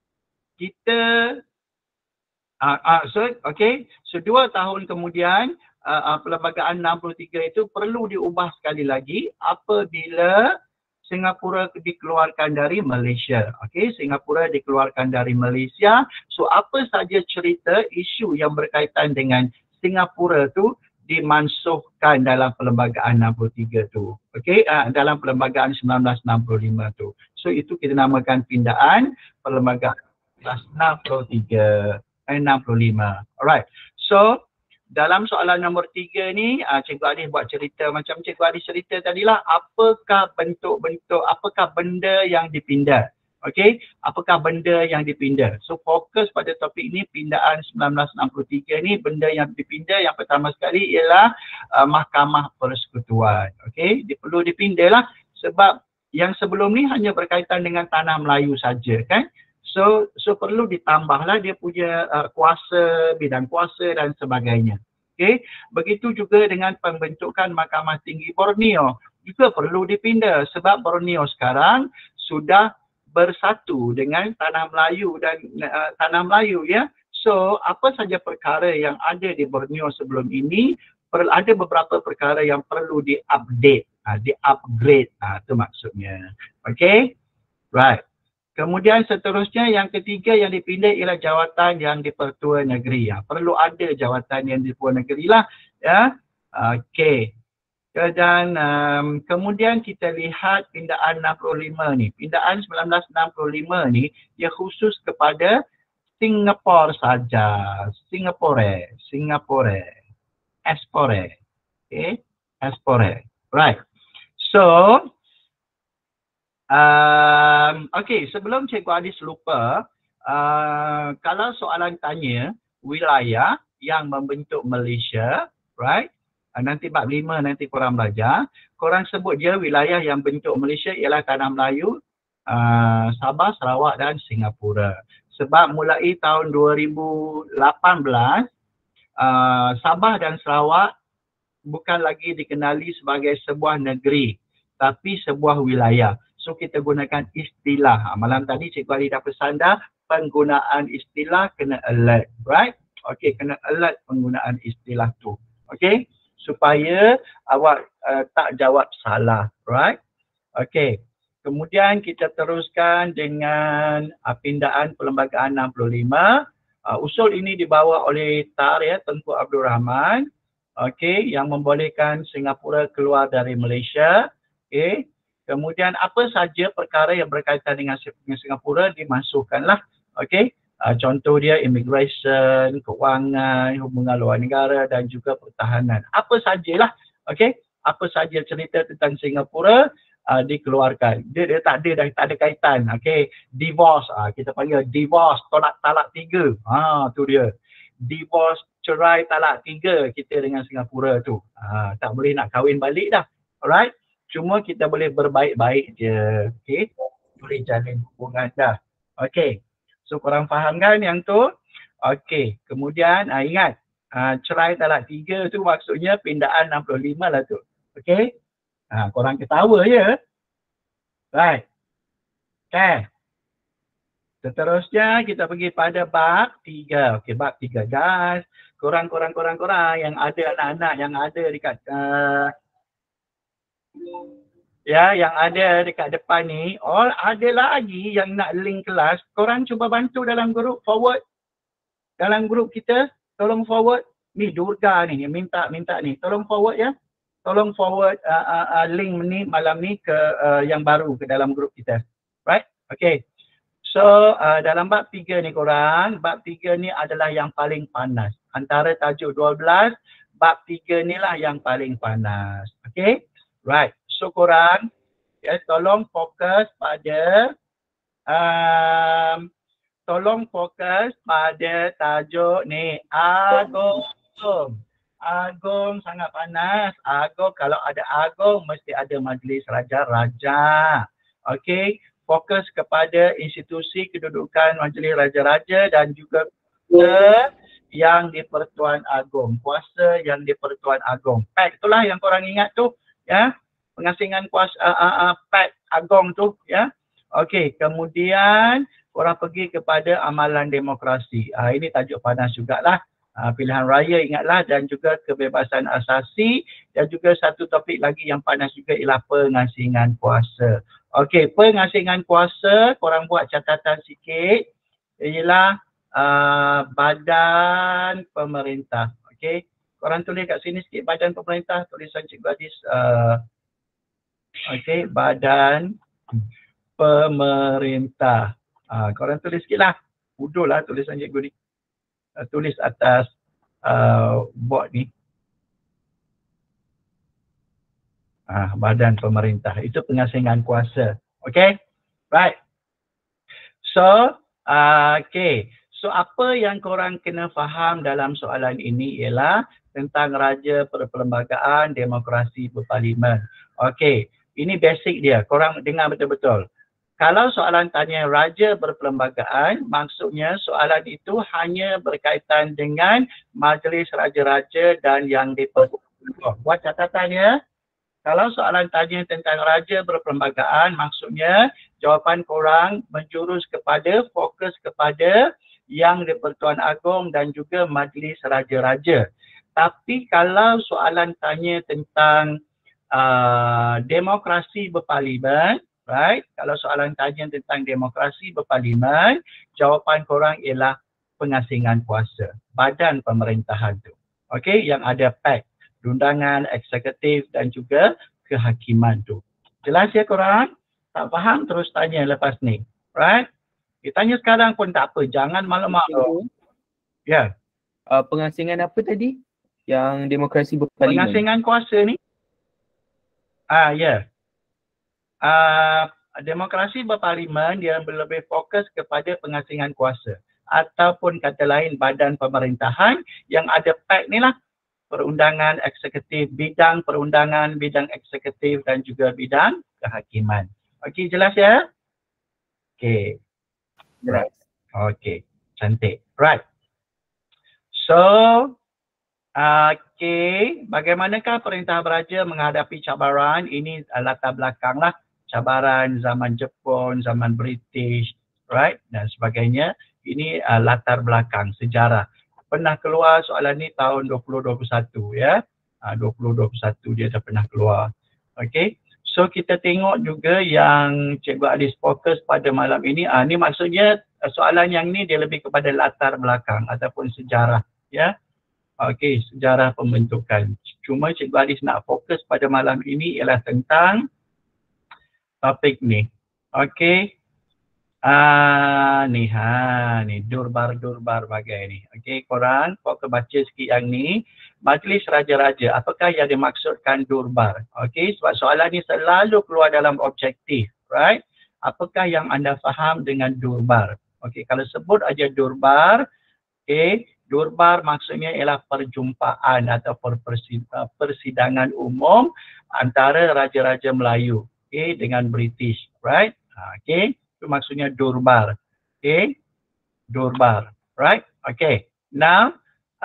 kita, uh, uh, so okay, so dua tahun kemudian uh, uh, perlembagaan enam puluh tiga itu perlu diubah sekali lagi apabila Singapura dikeluarkan dari Malaysia. Okey, Singapura dikeluarkan dari Malaysia. So, apa saja cerita isu yang berkaitan dengan Singapura tu dimansuhkan dalam perlembagaan enam puluh tiga tu. Okey, uh, dalam perlembagaan sembilan belas enam puluh lima tu. So, itu kita namakan pindaan perlembagaan enam puluh tiga, eh, enam puluh lima. Alright. So, dalam soalan nombor tiga ni, uh, Cikgu Arif buat cerita macam Cikgu Arif cerita tadilah, apakah bentuk-bentuk, apakah benda yang dipinda. Okey, apakah benda yang dipinda. So, fokus pada topik ni, pindaan sembilan belas enam puluh tiga ni, benda yang dipinda yang pertama sekali ialah uh, Mahkamah Persekutuan. Okey, dia perlu dipindalah sebab yang sebelum ni hanya berkaitan dengan Tanah Melayu saja, kan. So, so perlu ditambahlah dia punya uh, kuasa, bidang kuasa dan sebagainya. Okay. Begitu juga dengan pembentukan Mahkamah Tinggi Borneo. Juga perlu dipinda sebab Borneo sekarang sudah bersatu dengan Tanah Melayu dan uh, Tanah Melayu, ya. So, apa saja perkara yang ada di Borneo sebelum ini, per, ada beberapa perkara yang perlu di-update, uh, di-upgrade. Uh, itu maksudnya. Okay. Right. Kemudian seterusnya yang ketiga yang dipindah ialah jawatan yang di Pertua Negeri. Ya. Perlu ada jawatan yang di Pertua Negeri lah. Ya. Okey. Dan um, kemudian kita lihat pindaan enam puluh lima ni. Pindaan sembilan belas enam puluh lima ni ia khusus kepada Singapura saja. Singapore. Singapore. Espore. Okey. Espore. Right. So, Um, Okey, sebelum Cikgu Adis lupa, uh, kalau soalan tanya wilayah yang membentuk Malaysia, right? Uh, nanti bab lima nanti korang belajar, korang sebut je wilayah yang bentuk Malaysia ialah Tanah Melayu, uh, Sabah, Sarawak dan Singapura. Sebab mulai tahun dua ribu lapan belas, uh, Sabah dan Sarawak bukan lagi dikenali sebagai sebuah negeri, tapi sebuah wilayah. So, kita gunakan istilah. Malam tadi Cikgu Ali dah pesan dah, penggunaan istilah kena alert, right? Okey, kena alert penggunaan istilah tu. Okey, supaya awak uh, tak jawab salah, right? Okey, kemudian kita teruskan dengan uh, pindaan perlembagaan enam puluh lima. Uh, usul ini dibawa oleh Tar, ya, Tengku Abdul Rahman. okey, yang membolehkan Singapura keluar dari Malaysia. Okey. Kemudian apa saja perkara yang berkaitan dengan Singapura dimasukkanlah. Okey. Uh, contoh dia immigration, kewangan, hubungan luar negara dan juga pertahanan. Apa sajalah, okey, apa saja cerita tentang Singapura uh, dikeluarkan. Dia, dia tak ada dah, tak ada kaitan. Okey, divorce, uh, kita panggil divorce, tolak talak tiga. Ha, tu dia. Divorce, cerai talak tiga kita dengan Singapura tu. Ha, tak boleh nak kahwin balik dah. Alright? Cuma kita boleh berbaik-baik je. Okey, boleh jalin hubungan dah. Okey. So korang faham kan yang tu? Okey, kemudian uh, ingat uh, cerai talak tiga tu maksudnya pindaan enam puluh lima lah tu. Okey? Uh, korang ketawa je. Right. Okay. Seterusnya kita pergi pada bab tiga. Okey, bab tiga guys. Korang, korang, korang, korang yang ada anak-anak yang ada dekat uh, ya, yang ada dekat depan ni, all ada lagi yang nak link kelas, korang cuba bantu dalam grup forward. Dalam grup kita, tolong forward. Ni Durga ni, minta minta ni, tolong forward ya. Tolong forward uh, uh, uh, link ni malam ni ke uh, yang baru ke dalam grup kita. Right? Okay. So, uh, dalam bab tiga ni korang, bab tiga ni adalah yang paling panas. Antara tajuk dua belas, bab tiga ni lah yang paling panas. Okay? Right. So korang, ya, tolong fokus pada um, tolong fokus pada tajuk ni, Agung. Agung sangat panas. Agung, kalau ada Agung mesti ada majlis raja-raja. Okey, fokus kepada institusi kedudukan majlis raja-raja dan juga kuasa yang di Pertuan Agong. Kuasa yang di Pertuan Agong. Pack itulah yang korang ingat tu, ya. Pengasingan kuasa uh, uh, uh, pack Agong tu, ya. Okey, kemudian korang pergi kepada amalan demokrasi. Uh, ini tajuk panas jugalah. Uh, pilihan raya ingatlah, dan juga kebebasan asasi, dan juga satu topik lagi yang panas juga ialah pengasingan kuasa. Okey, pengasingan kuasa, korang buat catatan sikit, ialah uh, badan pemerintah. Okey, korang tulis kat sini sikit badan pemerintah, tulisan Cikgu Adis. Uh, Okey, badan pemerintah. Uh, korang tulis sikit lah. Bodoh lah tulisan Cikgu ni. Uh, tulis atas uh, board ni. Uh, badan pemerintah. Itu pengasingan kuasa. Okey? Right. So, uh, okey. So, apa yang korang kena faham dalam soalan ini ialah tentang raja perlembagaan demokrasi berparlimen. Okey. Ini basic dia. Korang dengar betul-betul. Kalau soalan tanya raja berperlembagaan, maksudnya soalan itu hanya berkaitan dengan majlis raja-raja dan yang diperlukan. Buat catatannya, kalau soalan tanya tentang raja berperlembagaan, maksudnya jawapan korang menjurus kepada, fokus kepada yang di-Pertuan Agong dan juga majlis raja-raja. Tapi kalau soalan tanya tentang uh, demokrasi berparlimen, right? Kalau soalan tanya tentang demokrasi berparlimen, jawapan korang ialah pengasingan kuasa, badan pemerintahan tu. Okey, yang ada pack, undangan, eksekutif dan juga kehakiman tu. Jelas ya korang? Tak faham terus tanya lepas ni. Right? Kita tanya sekarang pun tak apa, jangan malu-malu. Ya. Yeah. Uh, pengasingan apa tadi? Yang demokrasi berparlimen. Pengasingan kuasa ni. Ah, ya. Yeah. Uh, demokrasi berparlimen dia lebih fokus kepada pengasingan kuasa. Ataupun kata lain badan pemerintahan yang ada pack ni lah. Perundangan eksekutif, bidang perundangan, bidang eksekutif dan juga bidang kehakiman. Okey, jelas ya? Okey. Right. Okey, cantik. Right. So, okey, bagaimanakah perintah beraja menghadapi cabaran? Ini latar belakang lah. Cabaran zaman Jepun, zaman British, right? Dan sebagainya. Ini uh, latar belakang sejarah. Pernah keluar soalan ni tahun dua ribu dua puluh satu ya. Uh, dua ribu dua puluh satu dia dah pernah keluar. Okey. So kita tengok juga yang Cikgu Adis fokus pada malam ini. Ah, ni maksudnya soalan yang ni dia lebih kepada latar belakang ataupun sejarah. Ya. okey, sejarah pembentukan. Cuma Cikgu Adis nak fokus pada malam ini ialah tentang topik ni. Okey. Ah ni ha ni durbar-durbar bagai ni. Okey, korang fokus baca sikit yang ni. Majlis Raja-Raja, apakah yang dimaksudkan durbar? Okey, sebab soalan ni selalu keluar dalam objektif, right? Apakah yang anda faham dengan durbar? Okey, kalau sebut aja durbar, okey, durbar maksudnya ialah perjumpaan atau persidangan umum antara raja-raja Melayu, okey, dengan British, right? Ha, okey, itu maksudnya durbar. Okey, durbar, right? Okey. Now,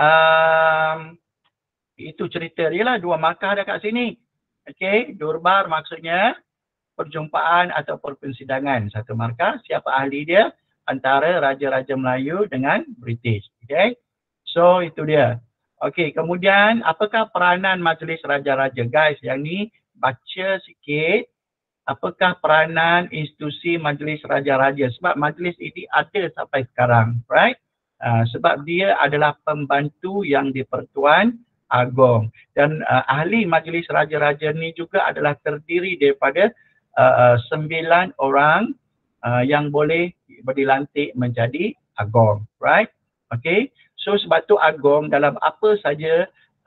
um, itu cerita dia lah, dua markah dah kat sini. Okey, durbar maksudnya perjumpaan atau persidangan. Satu markah, siapa ahli dia? Antara Raja-Raja Melayu dengan British. Okay. So itu dia. Okay, kemudian apakah peranan Majlis Raja-Raja? Guys, yang ni baca sikit. Apakah peranan institusi Majlis Raja-Raja? Sebab majlis ini ada sampai sekarang. Right? Uh, sebab dia adalah pembantu yang di-Pertuan Agong. Dan uh, ahli Majlis Raja-Raja ni juga adalah terdiri daripada uh, uh, sembilan orang uh, yang boleh dilantik menjadi Agong, right? Okay, so sebab tu Agong dalam apa saja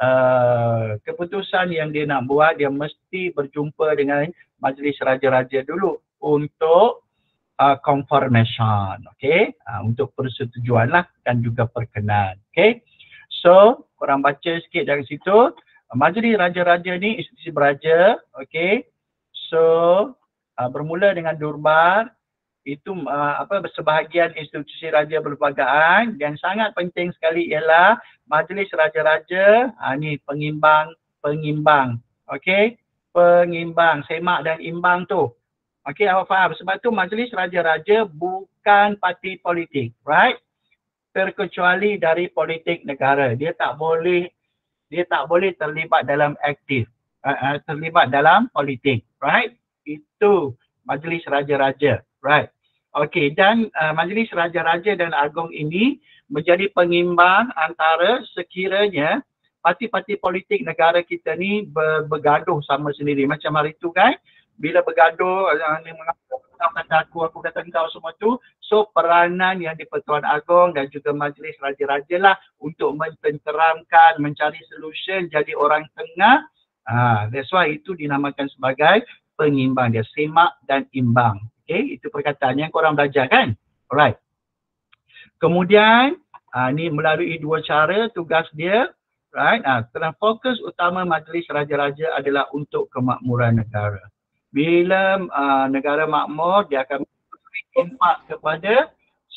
uh, keputusan yang dia nak buat, dia mesti berjumpa dengan Majlis Raja-Raja dulu untuk uh, confirmation, okay? Uh, untuk persetujuan lah dan juga perkenan, okay? So, korang baca sikit dari situ. Majlis Raja-Raja ni institusi beraja, okay? So, uh, bermula dengan durbar. Itu uh, apa sebahagian institusi raja berpelbagaan, dan sangat penting sekali ialah Majlis Raja-Raja, ha, ni pengimbang, pengimbang, okey, pengimbang, semak dan imbang tu, okey, awak faham? Sebab tu Majlis Raja-Raja bukan parti politik, right? Terkecuali dari politik negara, dia tak boleh, dia tak boleh terlibat dalam aktif, uh, uh, terlibat dalam politik, right? Itu Majlis Raja-Raja, right? Okey, dan uh, Majlis Raja-Raja dan Agong ini menjadi pengimbang antara sekiranya parti-parti politik negara kita ni ber, bergaduh sama sendiri. Macam hari tu kan, bila bergaduh, uh, ni mengatakan kata aku, aku kata engkau semua tu. So peranan yang di-Pertuan Agong dan juga Majlis Raja-Raja lah untuk mententeramkan, mencari solution, jadi orang tengah. Uh, that's why itu dinamakan sebagai pengimbang, dia semak dan imbang. Okay, itu perkataan yang korang belajar kan? Alright. Kemudian, uh, ni melalui dua cara tugas dia. Right? Uh, kerana fokus utama Majlis Raja-Raja adalah untuk kemakmuran negara. Bila uh, negara makmur, dia akan memberi impak kepada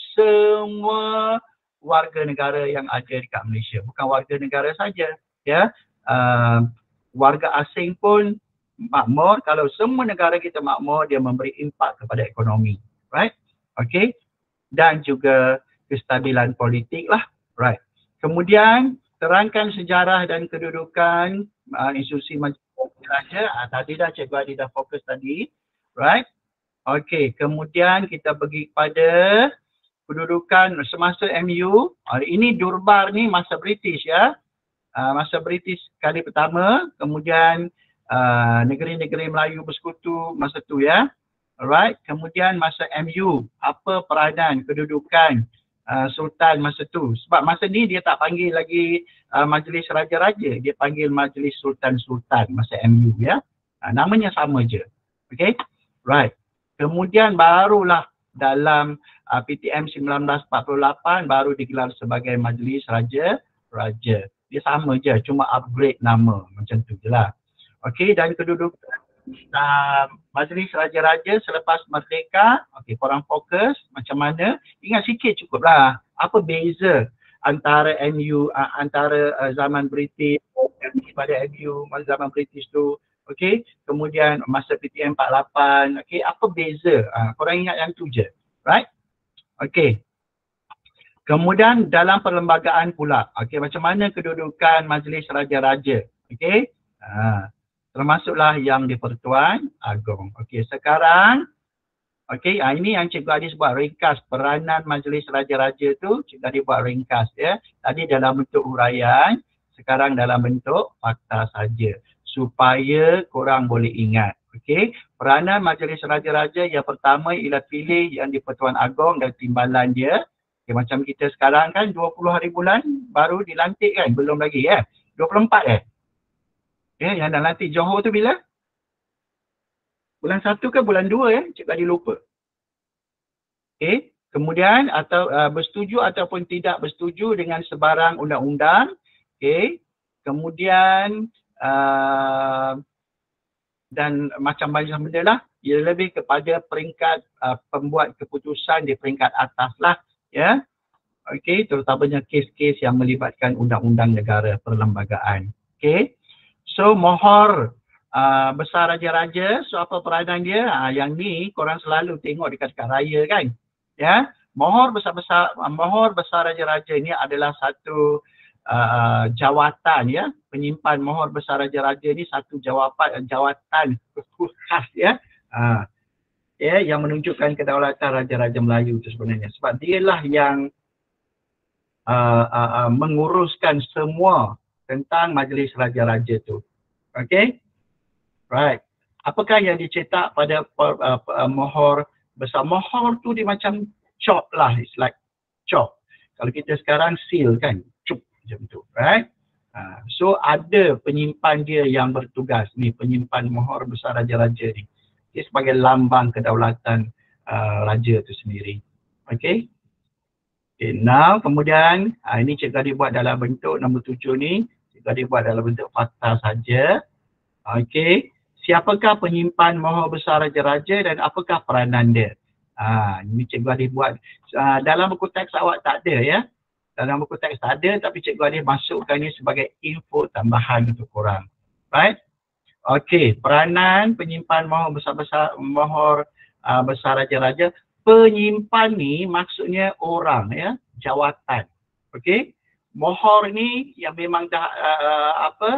semua warga negara yang ada dekat Malaysia. Bukan warga negara saja. Ya. Uh, warga asing pun makmur. Kalau semua negara kita makmur, dia memberi impak kepada ekonomi, right? Okay, dan juga kestabilan politik lah, right? Kemudian terangkan sejarah dan kedudukan uh, institusi Majlis Raja. Uh, tadi dah Cikgu Adi dah fokus tadi, right? Okay, kemudian kita pergi kepada kedudukan semasa M U. Uh, ini durbar ni masa British ya, uh, masa British kali pertama. Kemudian Uh, negeri-negeri Melayu bersekutu masa tu ya. Alright, kemudian masa M U, apa peranan, kedudukan uh, Sultan masa tu. Sebab masa ni dia tak panggil lagi uh, Majlis Raja-Raja, dia panggil Majlis Sultan-Sultan masa M U ya. Uh, namanya sama je. Okay, right. Kemudian barulah dalam uh, P T M sembilan belas empat puluh lapan baru digelar sebagai Majlis Raja-Raja. Dia sama je, cuma upgrade nama, macam tu je lah. Okey, dan kedudukan uh, Majlis Raja-Raja selepas merdeka. Okey, korang fokus macam mana. Ingat sikit cukup lah. Apa beza antara M U, uh, antara uh, zaman British pada M U, masa zaman British tu. Okey, kemudian masa P T M empat puluh lapan. Okey, apa beza? Uh, korang ingat yang tu je. Right? Okey. Kemudian dalam perlembagaan pula. Okey, macam mana kedudukan Majlis Raja-Raja? Okey. Uh, termasuklah yang di-Pertuan Agong. Okey, sekarang okey, ah, ini yang Cikgu Adis buat ringkas peranan Majlis Raja-Raja tu, Cikgu Adis buat ringkas ya. Tadi dalam bentuk huraian, sekarang dalam bentuk fakta saja supaya korang boleh ingat. Okey, peranan Majlis Raja-Raja yang pertama ialah pilih yang di-Pertuan Agong dan timbalan dia. Okay, macam kita sekarang kan dua puluh hari bulan baru dilantik kan? Belum lagi ya? dua puluh empat eh? Ya, yang dah lantik Johor tu bila? Bulan satu ke bulan dua ya? Cik tadi lupa. Okey, kemudian atau uh, bersetuju ataupun tidak bersetuju dengan sebarang undang-undang. Okey, kemudian uh, dan macam banyak benda lah, ia lebih kepada peringkat uh, pembuat keputusan di peringkat atas lah ya. Okey, terutamanya kes-kes yang melibatkan undang-undang negara perlembagaan. Okey, so mohor uh, besar raja-raja, so apa peranan dia? Uh, yang ni korang selalu tengok dekat dekat raya kan ya. Mohor besar-besar, uh, mohor besar raja-raja ini adalah satu Uh, jawatan ya, penyimpan mohor besar raja-raja ni satu jawapan jawatan khas ya. Uh, ya yang menunjukkan kedaulatan raja-raja Melayu itu sebenarnya, sebab dialah yang uh, uh, uh, menguruskan semua tentang majlis raja-raja tu. Okey? Right. Apakah yang dicetak pada uh, uh, mohor besar? Mohor tu dia macam chop lah, it's like chop. Kalau kita sekarang seal kan, cup macam tu, right? Uh, so ada penyimpan dia yang bertugas ni, penyimpan mohor besar raja-raja ni. Dia sebagai lambang kedaulatan uh, raja tu sendiri. Okay? Okay, now kemudian uh, ini Cik Gadi buat dalam bentuk nombor tujuh ni, Cik Gadi buat dalam bentuk fakta saja. Okay, siapakah penyimpan mohor besar raja-raja dan apakah peranan dia? Ah, uh, ini Cik Gadi buat uh, dalam buku teks awak tak ada ya. Dalam buku teks tak ada, tapi Cikgu Adif masukkan ini sebagai info tambahan untuk korang. Right? Okey, peranan penyimpan mohor besar-besar, mohor uh, besar raja-raja. Penyimpan ni maksudnya orang ya, jawatan. Okey? Mohor ni yang memang dah uh, apa?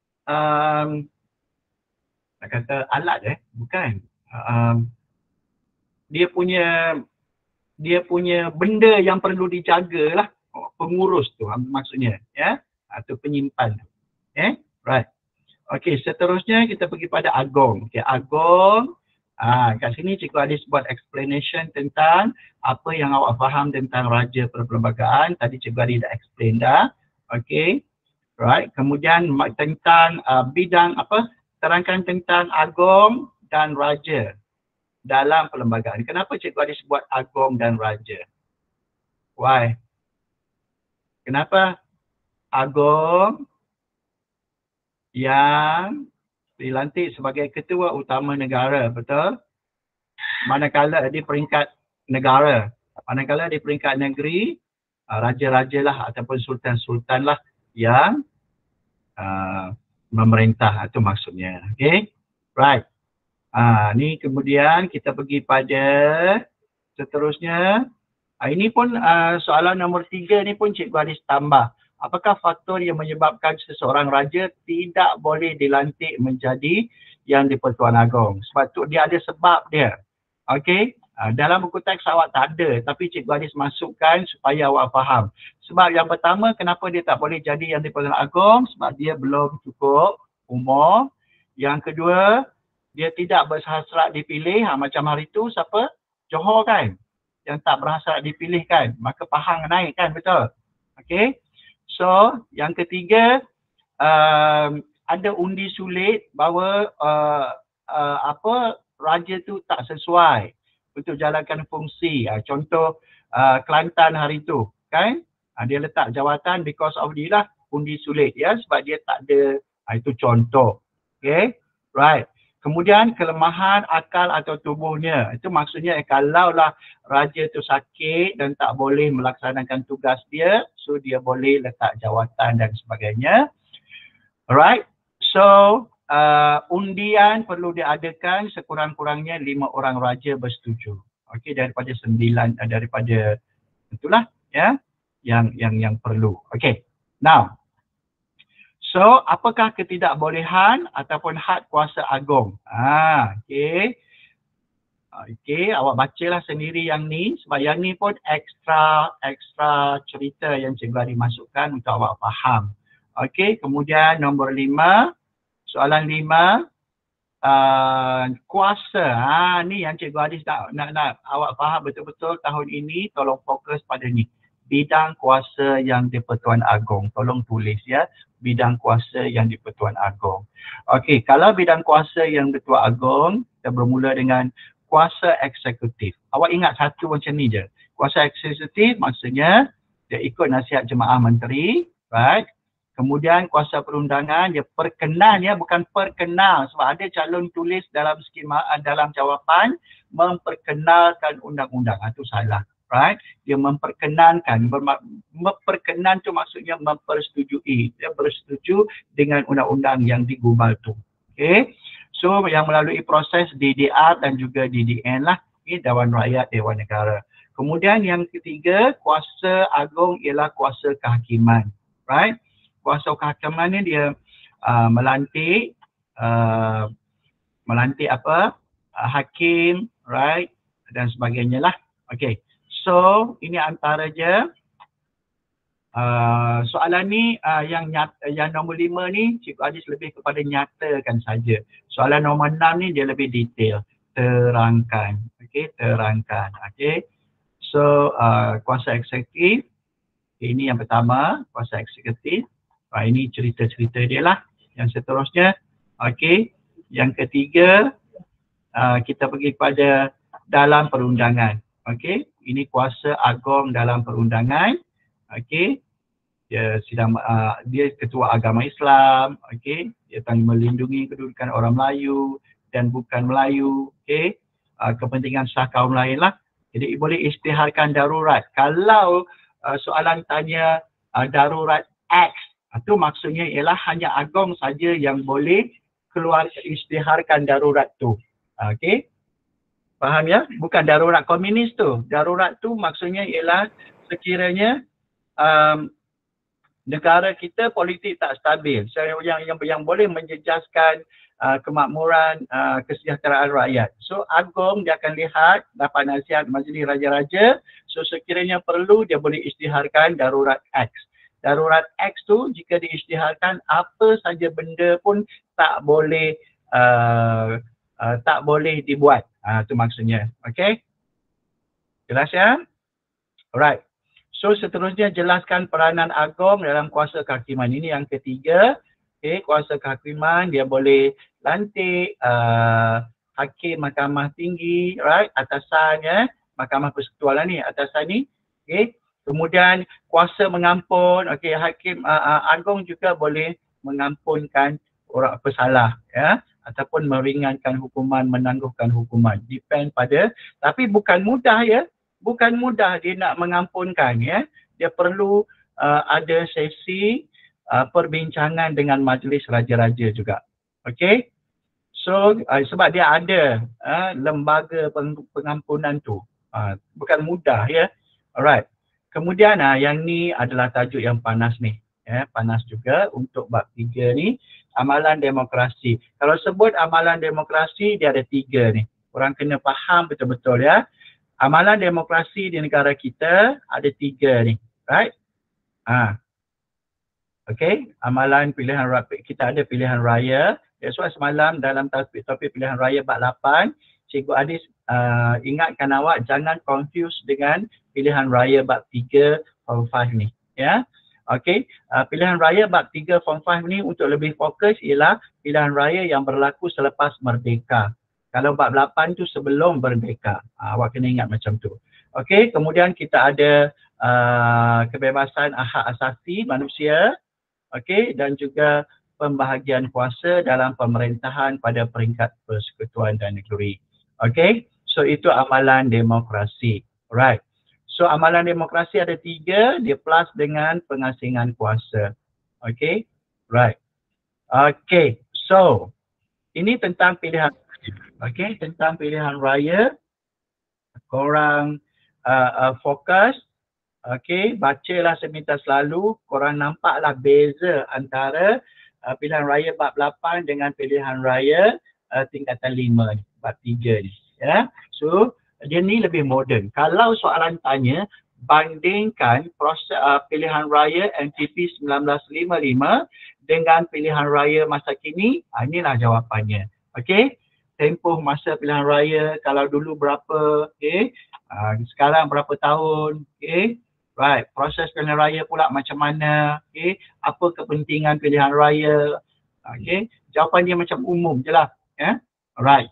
Um, nak kata alat eh? Bukan. Um, dia punya dia punya benda yang perlu dijaga lah. Pengurus tu maksudnya ya, atau penyimpan eh right. Okey, seterusnya kita pergi pada agong. Okey, agong ah kat sini Cikgu Adis buat explanation tentang apa yang awak faham tentang raja perlembagaan. Tadi Cikgu Adis dah explain dah. Okey, right. Kemudian tentang uh, bidang apa, terangkan tentang agong dan raja dalam perlembagaan. Kenapa Cikgu Adis buat agong dan raja? Why? Kenapa agong yang dilantik sebagai ketua utama negara, betul? Manakala di peringkat negara, manakala di peringkat negeri, raja-raja lah ataupun sultan-sultan lah yang uh, memerintah, itu maksudnya. Okay, right. Uh, ni kemudian kita pergi pada seterusnya. Uh, ini pun uh, soalan nombor tiga ni pun Cikgu Adis tambah. Apakah faktor yang menyebabkan seseorang raja tidak boleh dilantik menjadi yang di-Pertuan Agong? Sebab tu dia ada sebab dia. Okey, uh, dalam buku teks awak tak ada, tapi Cikgu Adis masukkan supaya awak faham. Sebab yang pertama, kenapa dia tak boleh jadi yang di-Pertuan Agong? Sebab dia belum cukup umur. Yang kedua, dia tidak berhasrat dipilih. Ha, macam hari tu siapa? Johor kan? Yang tak berhasrat dipilih kan? Maka Pahang naik kan, betul? Okey. So, yang ketiga, um, ada undi sulit bahawa uh, uh, apa raja tu tak sesuai untuk jalankan fungsi. Uh, contoh uh, Kelantan hari tu, kan? Uh, dia letak jawatan because of dia lah undi sulit ya, sebab dia tak ada. Uh, itu contoh. Okay, right. Kemudian kelemahan akal atau tubuhnya. Itu maksudnya eh, kalaulah raja tu sakit dan tak boleh melaksanakan tugas dia, so dia boleh letak jawatan dan sebagainya. Alright. So, uh, undian perlu diadakan sekurang-kurangnya lima orang raja bersetuju. Okey, daripada sembilan, uh, daripada itulah ya yang yang yang perlu. Okey. Now, so, apakah ketidakbolehan ataupun had kuasa agong? Ah, okey. Okey, awak bacalah sendiri yang ni, sebab yang ni pun ekstra ekstra cerita yang Cikgu Adi masukkan untuk awak faham. Okey, kemudian nombor lima, soalan lima, uh, kuasa. Ha, ni yang Cikgu Adis nak, nak, nak awak faham betul-betul tahun ini, tolong fokus pada ni. Bidang kuasa yang di-Pertuan Agong. Tolong tulis ya, bidang kuasa yang di-Pertuan Agong. Okey, kalau bidang kuasa yang di-Pertuan Agong, kita bermula dengan kuasa eksekutif. Awak ingat satu macam ni je. Kuasa eksekutif maksudnya dia ikut nasihat jemaah menteri, right? Kemudian kuasa perundangan dia perkenan ya, bukan perkenal, sebab ada calon tulis dalam skema dalam jawapan memperkenalkan undang-undang. Itu salah, right? Dia memperkenankan, memperkenan tu maksudnya mempersetujui. Dia bersetuju dengan undang-undang yang digubal tu. Okay? So yang melalui proses D D R dan juga D D N lah, ini Dewan Rakyat, Dewan Negara. Kemudian yang ketiga, kuasa agung ialah kuasa kehakiman, right? Kuasa kehakiman ni dia uh, melantik, uh, melantik apa, uh, hakim, right, dan sebagainya lah. Okay, so ini antara je. Uh, soalan ni uh, yang nyata, yang nombor lima ni Cikgu Adis lebih kepada nyatakan saja. Soalan nombor enam ni dia lebih detail, terangkan. Okay, terangkan. Okay, so uh, kuasa eksekutif, ini yang pertama, kuasa eksekutif. Ha, ini cerita-cerita dia lah. Yang seterusnya, okey. Yang ketiga, uh, kita pergi kepada dalam perundangan. Okey, ini kuasa agung dalam perundangan. Okey, dia sedang uh, dia ketua agama Islam. Okey, dia tanggung melindungi kedudukan orang Melayu dan bukan Melayu. Okey, uh, kepentingan sah kaum lain lah. Jadi boleh isytiharkan darurat. Kalau uh, soalan tanya uh, darurat X, itu maksudnya ialah hanya agong saja yang boleh keluar isytiharkan darurat tu. Okey. Faham ya? Bukan darurat komunis tu. Darurat tu maksudnya ialah sekiranya um, negara kita politik tak stabil. So, yang yang yang boleh menjejaskan uh, kemakmuran, uh, kesejahteraan rakyat. So agong dia akan lihat, dapat nasihat majlis raja-raja. So sekiranya perlu dia boleh isytiharkan darurat X. Darurat X tu jika diisytiharkan, apa saja benda pun tak boleh uh, uh, tak boleh dibuat. Uh, itu maksudnya. Okay? Jelas ya? Alright. So seterusnya jelaskan peranan agong dalam kuasa kehakiman. Ini yang ketiga. Okay, kuasa kehakiman dia boleh lantik uh, hakim mahkamah tinggi, right? Atasan ya, mahkamah persekutuan ni, atasan ni. Okay. Kemudian kuasa mengampun, okey, hakim uh, uh, agung juga boleh mengampunkan orang pesalah ya, ataupun meringankan hukuman, menangguhkan hukuman. Depend pada, tapi bukan mudah ya. Bukan mudah dia nak mengampunkan ya. Dia perlu uh, ada sesi uh, perbincangan dengan majlis raja-raja juga. Okey. So uh, sebab dia ada uh, lembaga peng pengampunan tu. Uh, bukan mudah ya. Alright. Kemudian ah, yang ni adalah tajuk yang panas ni. Ya, panas juga untuk bab tiga ni, amalan demokrasi. Kalau sebut amalan demokrasi, dia ada tiga ni. Korang kena faham betul-betul ya. Amalan demokrasi di negara kita ada tiga ni. Right? Ah. Okay, amalan pilihan raya, kita ada pilihan raya. That's why semalam dalam topik-topik pilihan raya bab lapan, Cikgu Adis uh, ingatkan awak jangan confuse dengan pilihan raya bab tiga form lima ni. Ya. Okey, uh, pilihan raya bab tiga form lima ni untuk lebih fokus ialah pilihan raya yang berlaku selepas merdeka. Kalau bab lapan tu sebelum merdeka. Uh, awak kena ingat macam tu. Okey, kemudian kita ada uh, kebebasan hak asasi manusia. Okey, dan juga pembahagian kuasa dalam pemerintahan pada peringkat persekutuan dan negeri. Okay, so itu amalan demokrasi. Alright. So amalan demokrasi ada tiga, dia plus dengan pengasingan kuasa. Okay, right. Okay, so ini tentang pilihan. Okay, tentang pilihan raya. Korang uh, uh, fokus. Okay, bacalah seminta selalu. Korang nampaklah beza antara uh, pilihan raya bab lapan dengan pilihan raya uh, tingkatan lima ni. Bab tiga ni ya. So dia ni lebih moden. Kalau soalan tanya bandingkan proses uh, pilihan raya N P P sembilan belas lima puluh lima dengan pilihan raya masa kini. Ha, inilah jawapannya. Okey. Tempoh masa pilihan raya kalau dulu berapa, okey. Uh, sekarang berapa tahun, okey. Right, proses pilihan raya pula macam mana, okey. Apa kepentingan pilihan raya, okey. Jawapan dia macam umum je lah. Ya. Alright.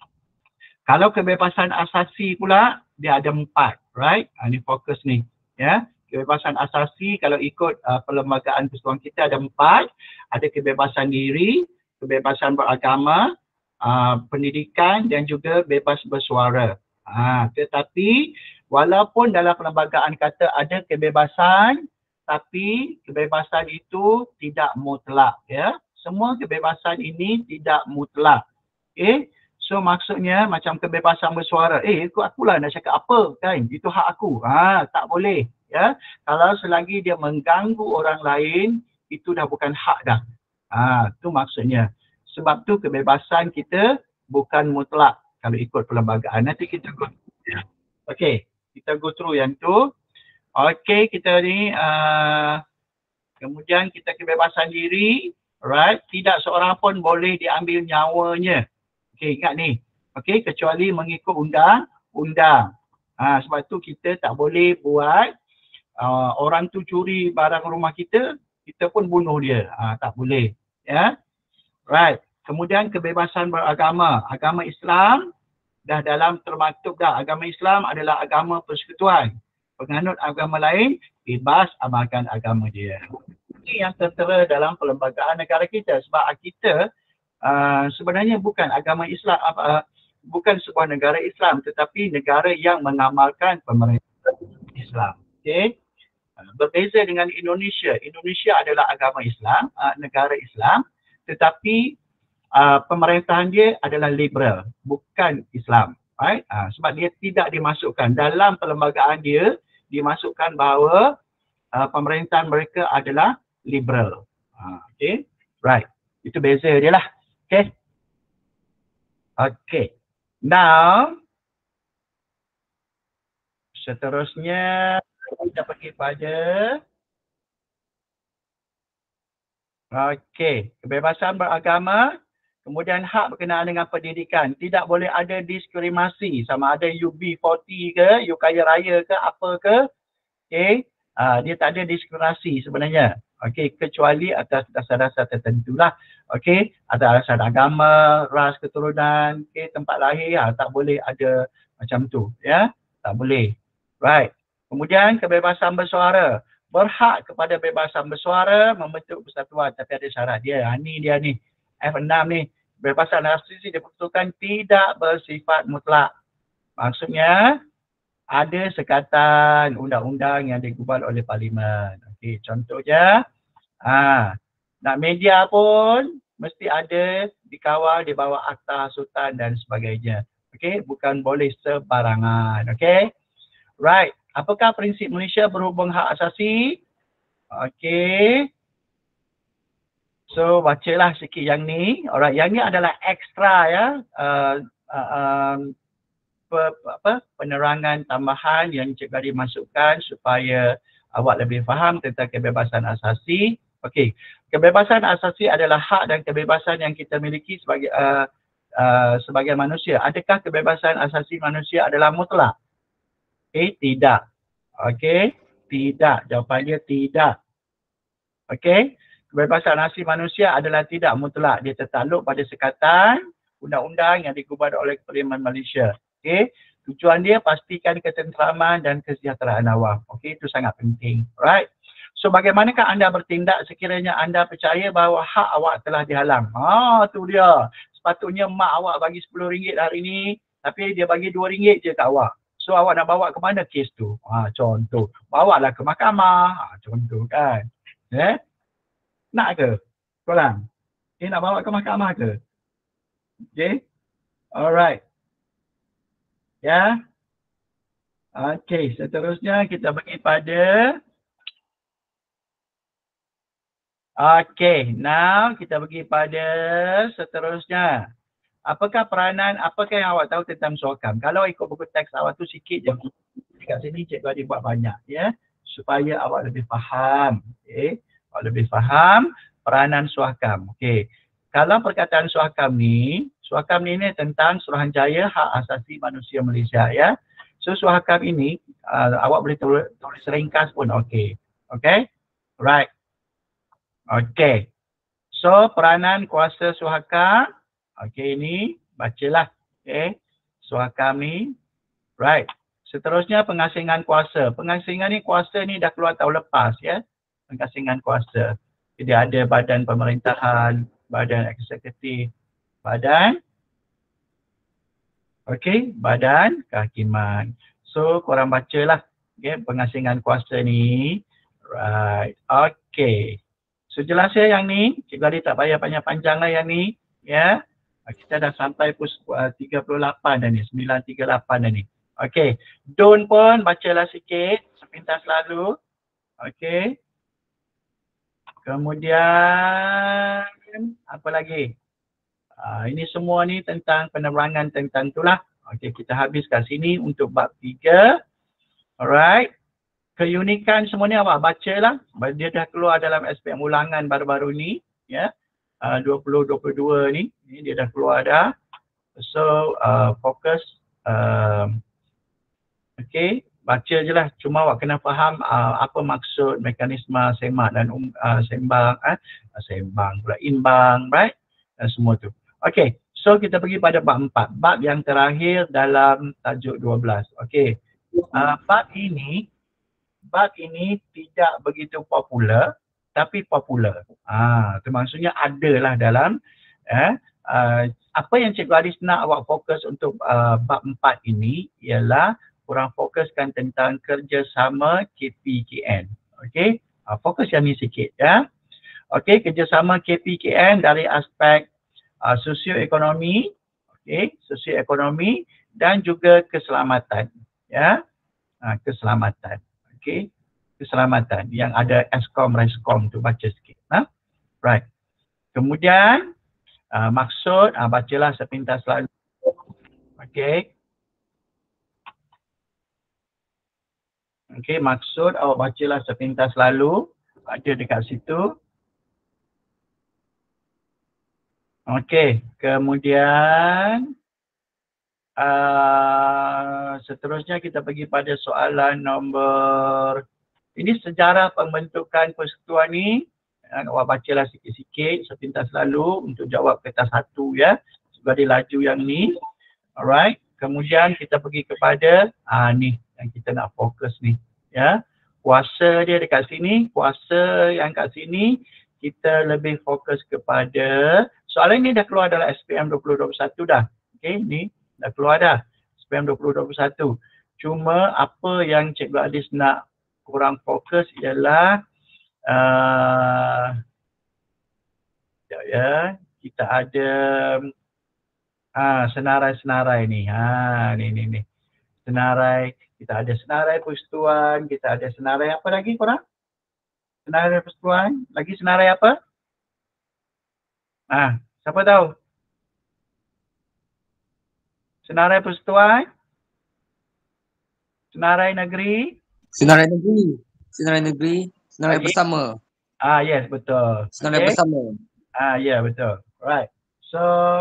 Kalau kebebasan asasi pula, dia ada empat, right? Ha, ini fokus ni, ya. Kebebasan asasi kalau ikut uh, perlembagaan persatuan kita ada empat. Ada kebebasan diri, kebebasan beragama, uh, pendidikan dan juga bebas bersuara. Ha, tetapi walaupun dalam perlembagaan kata ada kebebasan, tapi kebebasan itu tidak mutlak, ya. Semua kebebasan ini tidak mutlak. Okay? So maksudnya macam kebebasan bersuara. Eh, ikut akulah nak cakap apa kan? Itu hak aku. Ha, tak boleh. Ya. Kalau selagi dia mengganggu orang lain, itu dah bukan hak dah. Ha, tu maksudnya. Sebab tu kebebasan kita bukan mutlak kalau ikut perlembagaan. Nanti kita go through. Okay, kita go through yang tu. Okay, kita ni uh, kemudian kita kebebasan diri. Right, tidak seorang pun boleh diambil nyawanya. Okey, ingat ni. Okey, kecuali mengikut undang-undang. Ha, sebab tu kita tak boleh buat uh, orang tu curi barang rumah kita, kita pun bunuh dia. Ha, tak boleh. Ya. Right. Kemudian kebebasan beragama. Agama Islam dah dalam termaktub dah. Agama Islam adalah agama persekutuan. Penganut agama lain bebas amalkan agama dia. Ini yang tertera dalam perlembagaan negara kita. Sebab kita Uh, sebenarnya bukan agama Islam, uh, bukan sebuah negara Islam, tetapi negara yang mengamalkan pemerintah Islam. Okay? Uh, berbeza dengan Indonesia. Indonesia adalah agama Islam, uh, negara Islam, tetapi uh, pemerintahan dia adalah liberal, bukan Islam. Right? Uh, sebab dia tidak dimasukkan dalam perlembagaan dia, dimasukkan bahawa uh, pemerintahan mereka adalah liberal. Uh, okay? Right. Itu beza dia lah. Okay. Okay. Now, seterusnya kita pergi pada okay, kebebasan beragama, kemudian hak berkenaan dengan pendidikan. Tidak boleh ada diskriminasi sama ada you B empat puluh ke, you kaya raya ke, apa ke. Okay. Uh, dia tak ada diskriminasi sebenarnya. Okey, kecuali atas dasar-dasar tertentu lah. Okey, atas dasar agama, ras, keturunan, okey, tempat lahir, ha, tak boleh ada macam tu, ya. Tak boleh. Right. Kemudian kebebasan bersuara. Berhak kepada kebebasan bersuara membentuk persatuan, tapi ada syarat dia. Ha, ni dia ni. F enam ni. Kebebasan asasi diperuntukkan tidak bersifat mutlak. Maksudnya, ada sekatan undang-undang yang digubal oleh Parlimen. Okey, contohnya, ha, nak media pun mesti ada dikawal di bawah Akta Sultan dan sebagainya. Okey, bukan boleh sebarangan. Okey, right. Apakah prinsip Malaysia berhubung hak asasi? Okey. So, bacalah sikit yang ni. Alright, yang ni adalah ekstra ya. Uh, uh, um, apa penerangan tambahan yang Encik Gadi masukkan supaya awak lebih faham tentang kebebasan asasi. Okey, kebebasan asasi adalah hak dan kebebasan yang kita miliki sebagai uh, uh, sebagai manusia. Adakah kebebasan asasi manusia adalah mutlak? Okey, tidak. Okey, tidak. Jawapannya tidak. Okey, kebebasan asasi manusia adalah tidak mutlak. Dia tertakluk pada sekatan undang-undang yang digubal oleh Parlimen Malaysia. Okey, tujuan dia pastikan ketenteraman dan kesejahteraan awam. Okey, itu sangat penting. Right. So bagaimanakah anda bertindak sekiranya anda percaya bahawa hak awak telah dihalang? Ha, tu dia. Sepatutnya mak awak bagi sepuluh ringgit hari ni, tapi dia bagi dua ringgit je kat awak. So awak nak bawa ke mana kes tu? Ha, contoh. Bawalah ke mahkamah. Ha, contoh kan. Eh? Nak ke? Korang? Eh, nak bawa ke mahkamah ke? Okay. Alright. Ya. Okey, seterusnya kita pergi pada Okey, now kita pergi pada seterusnya. Apakah peranan, apakah yang awak tahu tentang suakam? Kalau ikut buku teks awak tu sikit je. kat sini Cikgu Adi buat banyak ya, supaya awak lebih faham. Okay. Awak lebih faham peranan Suakam. Okay. Kalau perkataan Suakam ni, Suakam ni, ni tentang Suruhanjaya Hak Asasi Manusia Malaysia ya. So Suakam ini uh, awak boleh tulis, tulis ringkas pun okey. Okay. Right. Okay. So peranan kuasa Suhakam. Okay, ini bacalah. Okay. Suhakam ni. Right. Seterusnya pengasingan kuasa. Pengasingan ni kuasa ni dah keluar tahun lepas ya. Pengasingan kuasa. Jadi ada badan pemerintahan, badan eksekutif, badan okey, badan kehakiman. So korang bacalah okay, pengasingan kuasa ni. Right. Okay. So jelas ya yang ni. Cikgu Adi tak payah panjang-panjang lah yang ni. Ya. Kita dah sampai pus uh, tiga puluh lapan dah ni. sembilan tiga lapan dah ni. Okay. Don pun bacalah sikit. Sepintas lalu. Okay. Kemudian apa lagi? Uh, ini semua ni tentang penerangan tentang itulah. Okay, kita habis kat sini untuk bab tiga. Alright. Keunikan semua ni awak bacalah. Dia dah keluar dalam S P M ulangan baru-baru ni. Ya. Uh, dua puluh dua puluh dua ni. Ini dia dah keluar dah. So, uh, fokus. Uh, okay. Baca je lah. Cuma awak kena faham uh, apa maksud mekanisme semak dan um, uh, sembang. Uh, sembang pula. Imbang. Right. Dan semua tu. Okay. So, kita pergi pada bab empat. Bab yang terakhir dalam tajuk dua belas. Okay. Uh, bab ini bab ini tidak begitu popular tapi popular. Ah, itu maksudnya adalah dalam eh, uh, apa yang Cikgu Aris nak awak fokus untuk uh, bab empat ini ialah kurang fokuskan tentang kerjasama K P K N. Okey, uh, fokus yang ni sikit ya. Okey, kerjasama K P K N dari aspek uh, sosioekonomi, okey, sosioekonomi dan juga keselamatan ya. Uh, keselamatan. Okay. Keselamatan yang ada Eskom, Reskom tu baca sikit. Ha? Right. Kemudian uh, maksud, uh, bacalah sepintas lalu. Okay. Okay, maksud awak bacalah sepintas lalu. Ada dekat situ. Okay. Kemudian uh, seterusnya kita pergi pada soalan nombor. Ini sejarah pembentukan persekutuan ni. Awak bacalah sikit-sikit sepintas lalu untuk jawab kertas satu ya. Sebab dia laju yang ni. Alright. Kemudian kita pergi kepada ah ni yang kita nak fokus ni ya. Kuasa dia dekat sini, kuasa yang kat sini kita lebih fokus kepada soalan ni dah keluar dalam S P M dua puluh dua puluh satu dah. Okey, ni dah keluar dah. S P M dua puluh dua puluh satu. Cuma apa yang Cikgu Adis nak kurang fokus ialah uh, ya, kita ada ah, senarai-senarai ni. Ha, ni ni ni. Senarai, kita ada senarai persekutuan, kita ada senarai apa lagi korang? Senarai persekutuan, lagi senarai apa? Ah, siapa tahu? Senarai persekutuan? Senarai negeri? Senarai negeri, senarai negeri, senarai Okay. bersama. Ah, yes, betul. Senarai Okay. bersama. Ah, ya, yeah, betul. Right. So,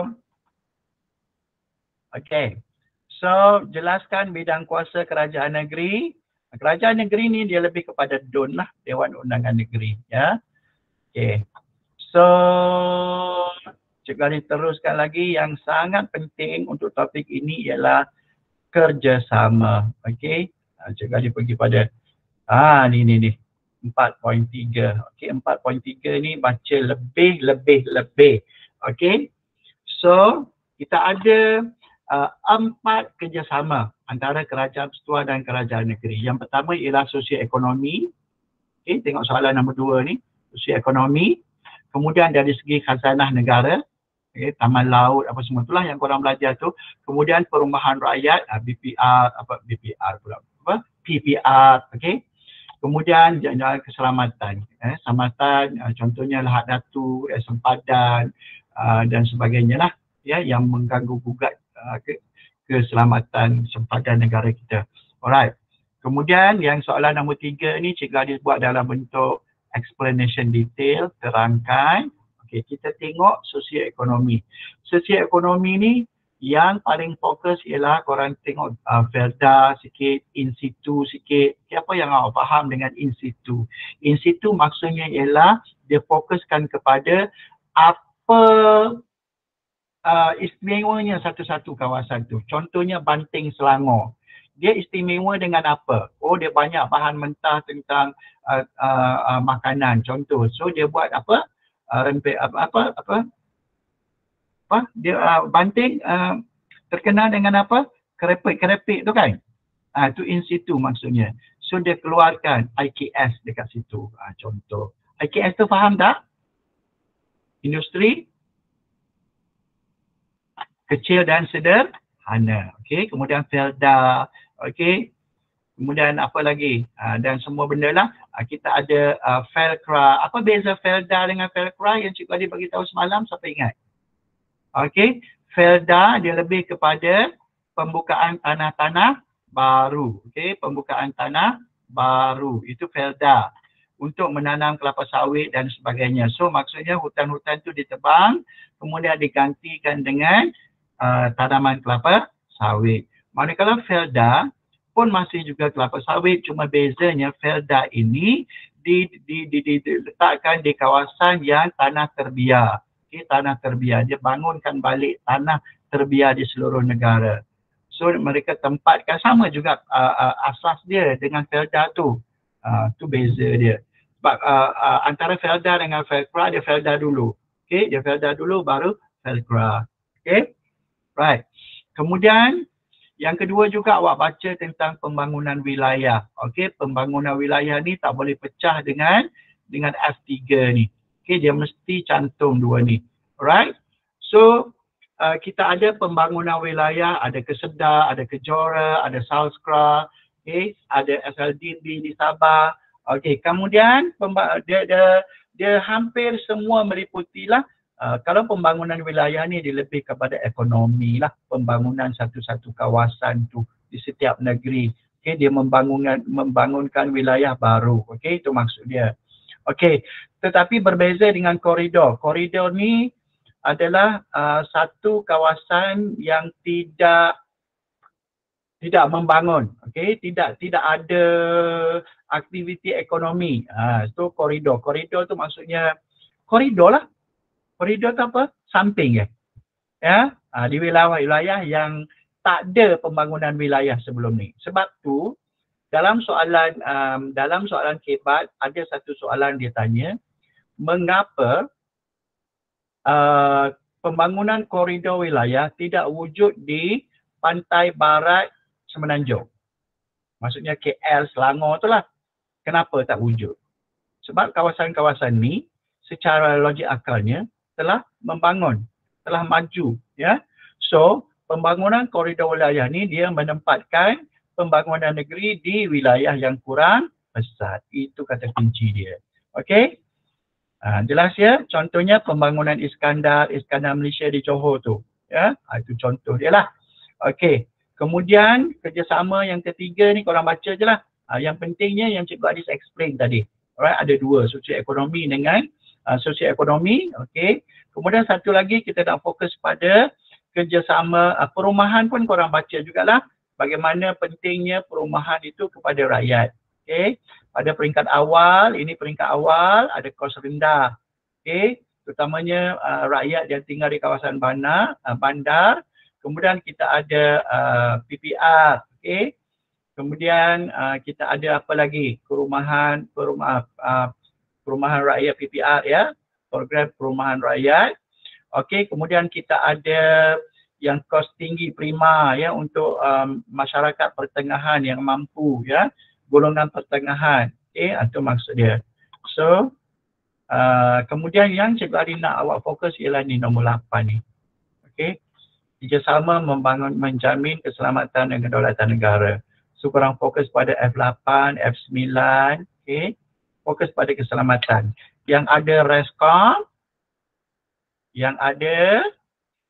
okay. So, jelaskan bidang kuasa kerajaan negeri. Kerajaan negeri ni dia lebih kepada D U N lah, Dewan Undangan Negeri. Ya. Okay. So, Cikgu Ali teruskan lagi yang sangat penting untuk topik ini ialah kerjasama. Okay. Cikgu Ali pergi pada ah ni ni ni empat titik tiga. Okey, empat titik tiga ni baca lebih lebih lebih. Okey. So, kita ada uh, empat kerjasama antara kerajaan persekutuan dan kerajaan negeri. Yang pertama ialah sosioekonomi. Okey, tengok soalan nombor dua ni, sosioekonomi. Kemudian dari segi khazanah negara, okey, taman laut apa semua itulah yang korang belajar tu. Kemudian perumahan rakyat, uh, B P R apa B P R pula. Apa? P P R, okey. Kemudian jalan keselamatan, eh, selamatan, uh, contohnya lahat datu, eh, sempadan uh, dan sebagainya lah, ya, yang mengganggu gugat uh, ke, keselamatan sempadan negara kita. Alright. Kemudian yang soalan nombor tiga ni Cik Gadis buat dalam bentuk explanation detail, terangkan. Okey, kita tengok sosioekonomi. Sosioekonomi ni yang paling fokus ialah korang tengok uh, Felda sikit, in situ sikit. Okay, apa yang awak faham dengan in situ? In situ maksudnya ialah dia fokuskan kepada apa uh, istimewanya satu-satu kawasan tu. Contohnya Banting Selangor. Dia istimewa dengan apa? Oh, dia banyak bahan mentah tentang uh, uh, uh, makanan contoh. So dia buat apa? Uh, rempeh, apa apa apa? Apa? Dia uh, Banting uh, terkenal dengan apa? Kerepek-kerepek tu kan? Ah, uh, tu in situ maksudnya. So dia keluarkan I K S dekat situ. Uh, contoh. I K S tu faham tak? Industri kecil dan sederhana. Okey, kemudian Felda. Okey. Kemudian apa lagi? Uh, dan semua benda lah. Uh, kita ada uh, Felcra. Apa beza Felda dengan Felcra yang Cik Adi bagi tahu semalam? Siapa ingat? Okey. Felda dia lebih kepada pembukaan tanah-tanah baru. Okey, pembukaan tanah baru. Itu Felda. Untuk menanam kelapa sawit dan sebagainya. So maksudnya hutan-hutan tu ditebang, kemudian digantikan dengan uh, tanaman kelapa sawit. Manakala Felda pun masih juga kelapa sawit, cuma bezanya Felda ini di, di, di, di, diletakkan di kawasan yang tanah terbiar. Okay, tanah terbiar. Dia bangunkan balik tanah terbiar di seluruh negara. So mereka tempatkan sama juga uh, uh, asas dia dengan Felda tu. Uh, tu beza dia. Sebab uh, uh, antara Felda dengan Felcra, dia Felda dulu. Okay, dia Felda dulu baru Felcra. Okay, right. Kemudian yang kedua juga awak baca tentang pembangunan wilayah. Okey, pembangunan wilayah ni tak boleh pecah dengan dengan F tiga ni. Okey, dia mesti cantum dua ni. Alright? So, uh, kita ada pembangunan wilayah, ada Kesedar, ada Kejora, ada Salskra, okey, ada S L D B di Sabah. Okey, kemudian dia, dia dia hampir semua meliputilah. Uh, kalau pembangunan wilayah ni dia lebih kepada ekonomi lah, pembangunan satu-satu kawasan tu di setiap negeri. Okey, dia membangunkan membangunkan wilayah baru. Okey, itu maksud dia. Okey, tetapi berbeza dengan koridor. Koridor ni adalah uh, satu kawasan yang tidak tidak membangun. Okey, tidak tidak ada aktiviti ekonomi. Ha, so koridor. Koridor tu maksudnya koridor lah. Koridor tu apa? Samping ya. Ya, ha, di wilayah-wilayah yang tak ada pembangunan wilayah sebelum ni. Sebab tu dalam soalan um, dalam soalan Kebat ada satu soalan dia tanya, mengapa uh, pembangunan koridor wilayah tidak wujud di pantai barat Semenanjung? Maksudnya K L, Selangor tu lah. Kenapa tak wujud? Sebab kawasan-kawasan ni secara logik akalnya telah membangun, telah maju, ya. So, pembangunan koridor wilayah ni dia menempatkan pembangunan negeri di wilayah yang kurang besar. Itu kata kunci dia. Okey? Ha, jelas ya? Contohnya pembangunan Iskandar, Iskandar Malaysia di Johor tu, ya. Ha, itu contoh dia lah. Okey. Kemudian kerjasama yang ketiga ni korang baca je lah. Ha, yang pentingnya yang Cikgu Adis explain tadi. Alright, ada dua, sosioekonomi dengan Uh, sosioekonomi, okey. Kemudian satu lagi kita nak fokus pada kerjasama uh, perumahan pun korang baca jugalah bagaimana pentingnya perumahan itu kepada rakyat. Okey. Pada peringkat awal, ini peringkat awal ada kos rendah. Okey. Terutamanya uh, rakyat yang tinggal di kawasan bandar, uh, bandar. Kemudian kita ada uh, P P R, okey. Kemudian uh, kita ada apa lagi? Perumahan, perumahan uh, perumahan rakyat P P R ya, program perumahan rakyat. Okey, kemudian kita ada yang kos tinggi prima ya untuk um, masyarakat pertengahan yang mampu ya, golongan pertengahan. Okey, itu maksud dia. So, uh, kemudian yang Cikgu Adi nak awak fokus ialah ni nombor lapan ni. Okey, kerjasama membangun menjamin keselamatan dan kedaulatan negara. So, korang fokus pada F lapan, F sembilan, okey. Fokus pada keselamatan. Yang ada Rescom, yang ada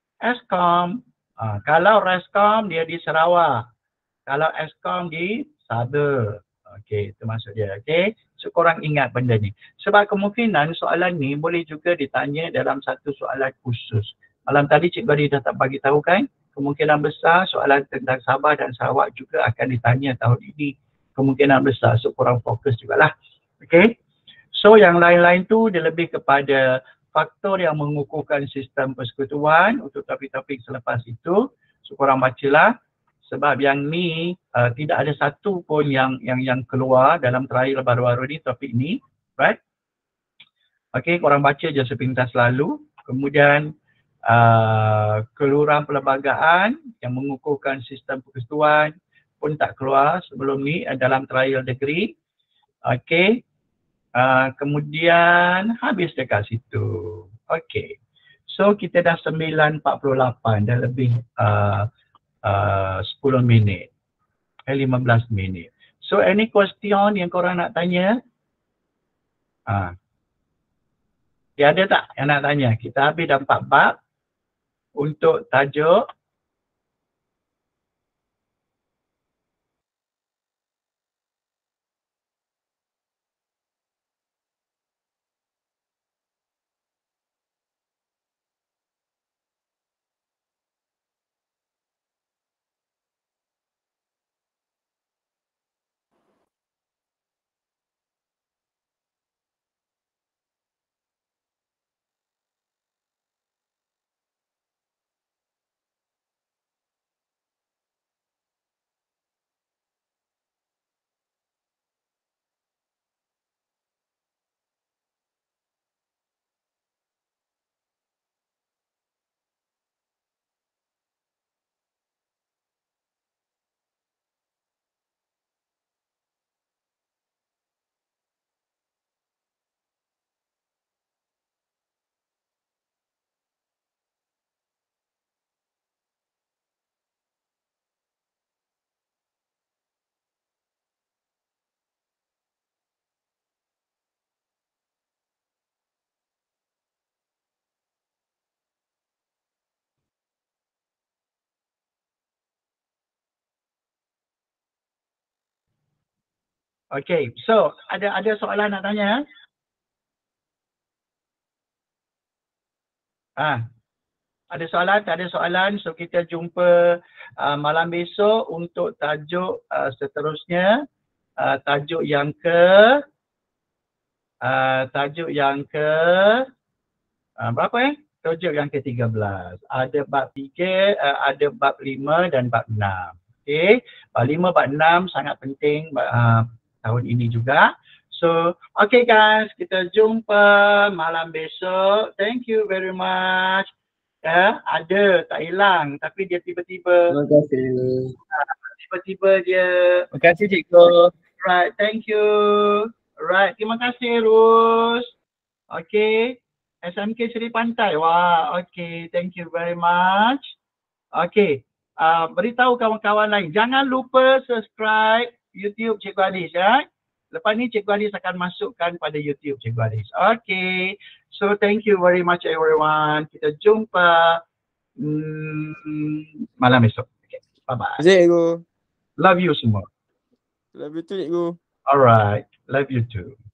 Eskom. Ha, kalau Rescom dia di Sarawak, kalau Eskom di Sabar. Okey, itu maksud dia. Okey. So korang ingat benda ni. Sebab kemungkinan soalan ni boleh juga ditanya dalam satu soalan khusus. Malam tadi Cikgu Adi dah tak bagi tahu kan, kemungkinan besar soalan tentang Sabah dan Sarawak juga akan ditanya tahun ini. Kemungkinan besar. So korang fokus jugalah. Okey. So yang lain-lain tu dia lebih kepada faktor yang mengukuhkan sistem persekutuan untuk topik-topik selepas itu. So korang bacalah. Sebab yang ni uh, tidak ada satu pun yang yang yang keluar dalam trial baru-baru ni, topik ni, right? Okey, korang baca je sepintas lalu. Kemudian uh, keluaran perlembagaan yang mengukuhkan sistem persekutuan pun tak keluar sebelum ni uh, dalam trial degree. Okey. Uh, kemudian habis dekat situ. Okey. So kita dah sembilan empat puluh lapan, dah lebih uh, Uh, sepuluh minit, eh, lima belas minit. So any question yang korang nak tanya? Ha. Dia ada tak yang nak tanya? Kita habis dah empat bab untuk tajuk Okay, so ada ada soalan nak tanya? Ah, ada soalan? Tak ada soalan. So kita jumpa uh, malam besok untuk tajuk uh, seterusnya. Uh, tajuk yang ke uh, tajuk yang ke uh, berapa eh? Tajuk yang ke tiga belas. Ada bab tiga, uh, ada bab lima dan bab enam. Okay, bab lima, bab enam sangat penting uh, tahun ini juga. So, okay guys, kita jumpa malam besok. Thank you very much. Ya, ada, tak hilang. Tapi dia tiba-tiba. Terima kasih. Tiba-tiba dia. Terima kasih Cikgu. Right, thank you. Right, terima kasih Rus. Okay. S M K Seri Pantai. Wah, okay. Thank you very much. Okay. Uh, beritahu kawan-kawan lain. Jangan lupa subscribe YouTube Cikgu Adis ya. Lepas ni Cikgu Adis akan masukkan pada YouTube Cikgu Adis. Okay. So thank you very much everyone. Kita jumpa hmm, malam esok. Okay. Bye-bye. Cikgu. Love you semua. Love you too Cikgu. Alright. Love you too.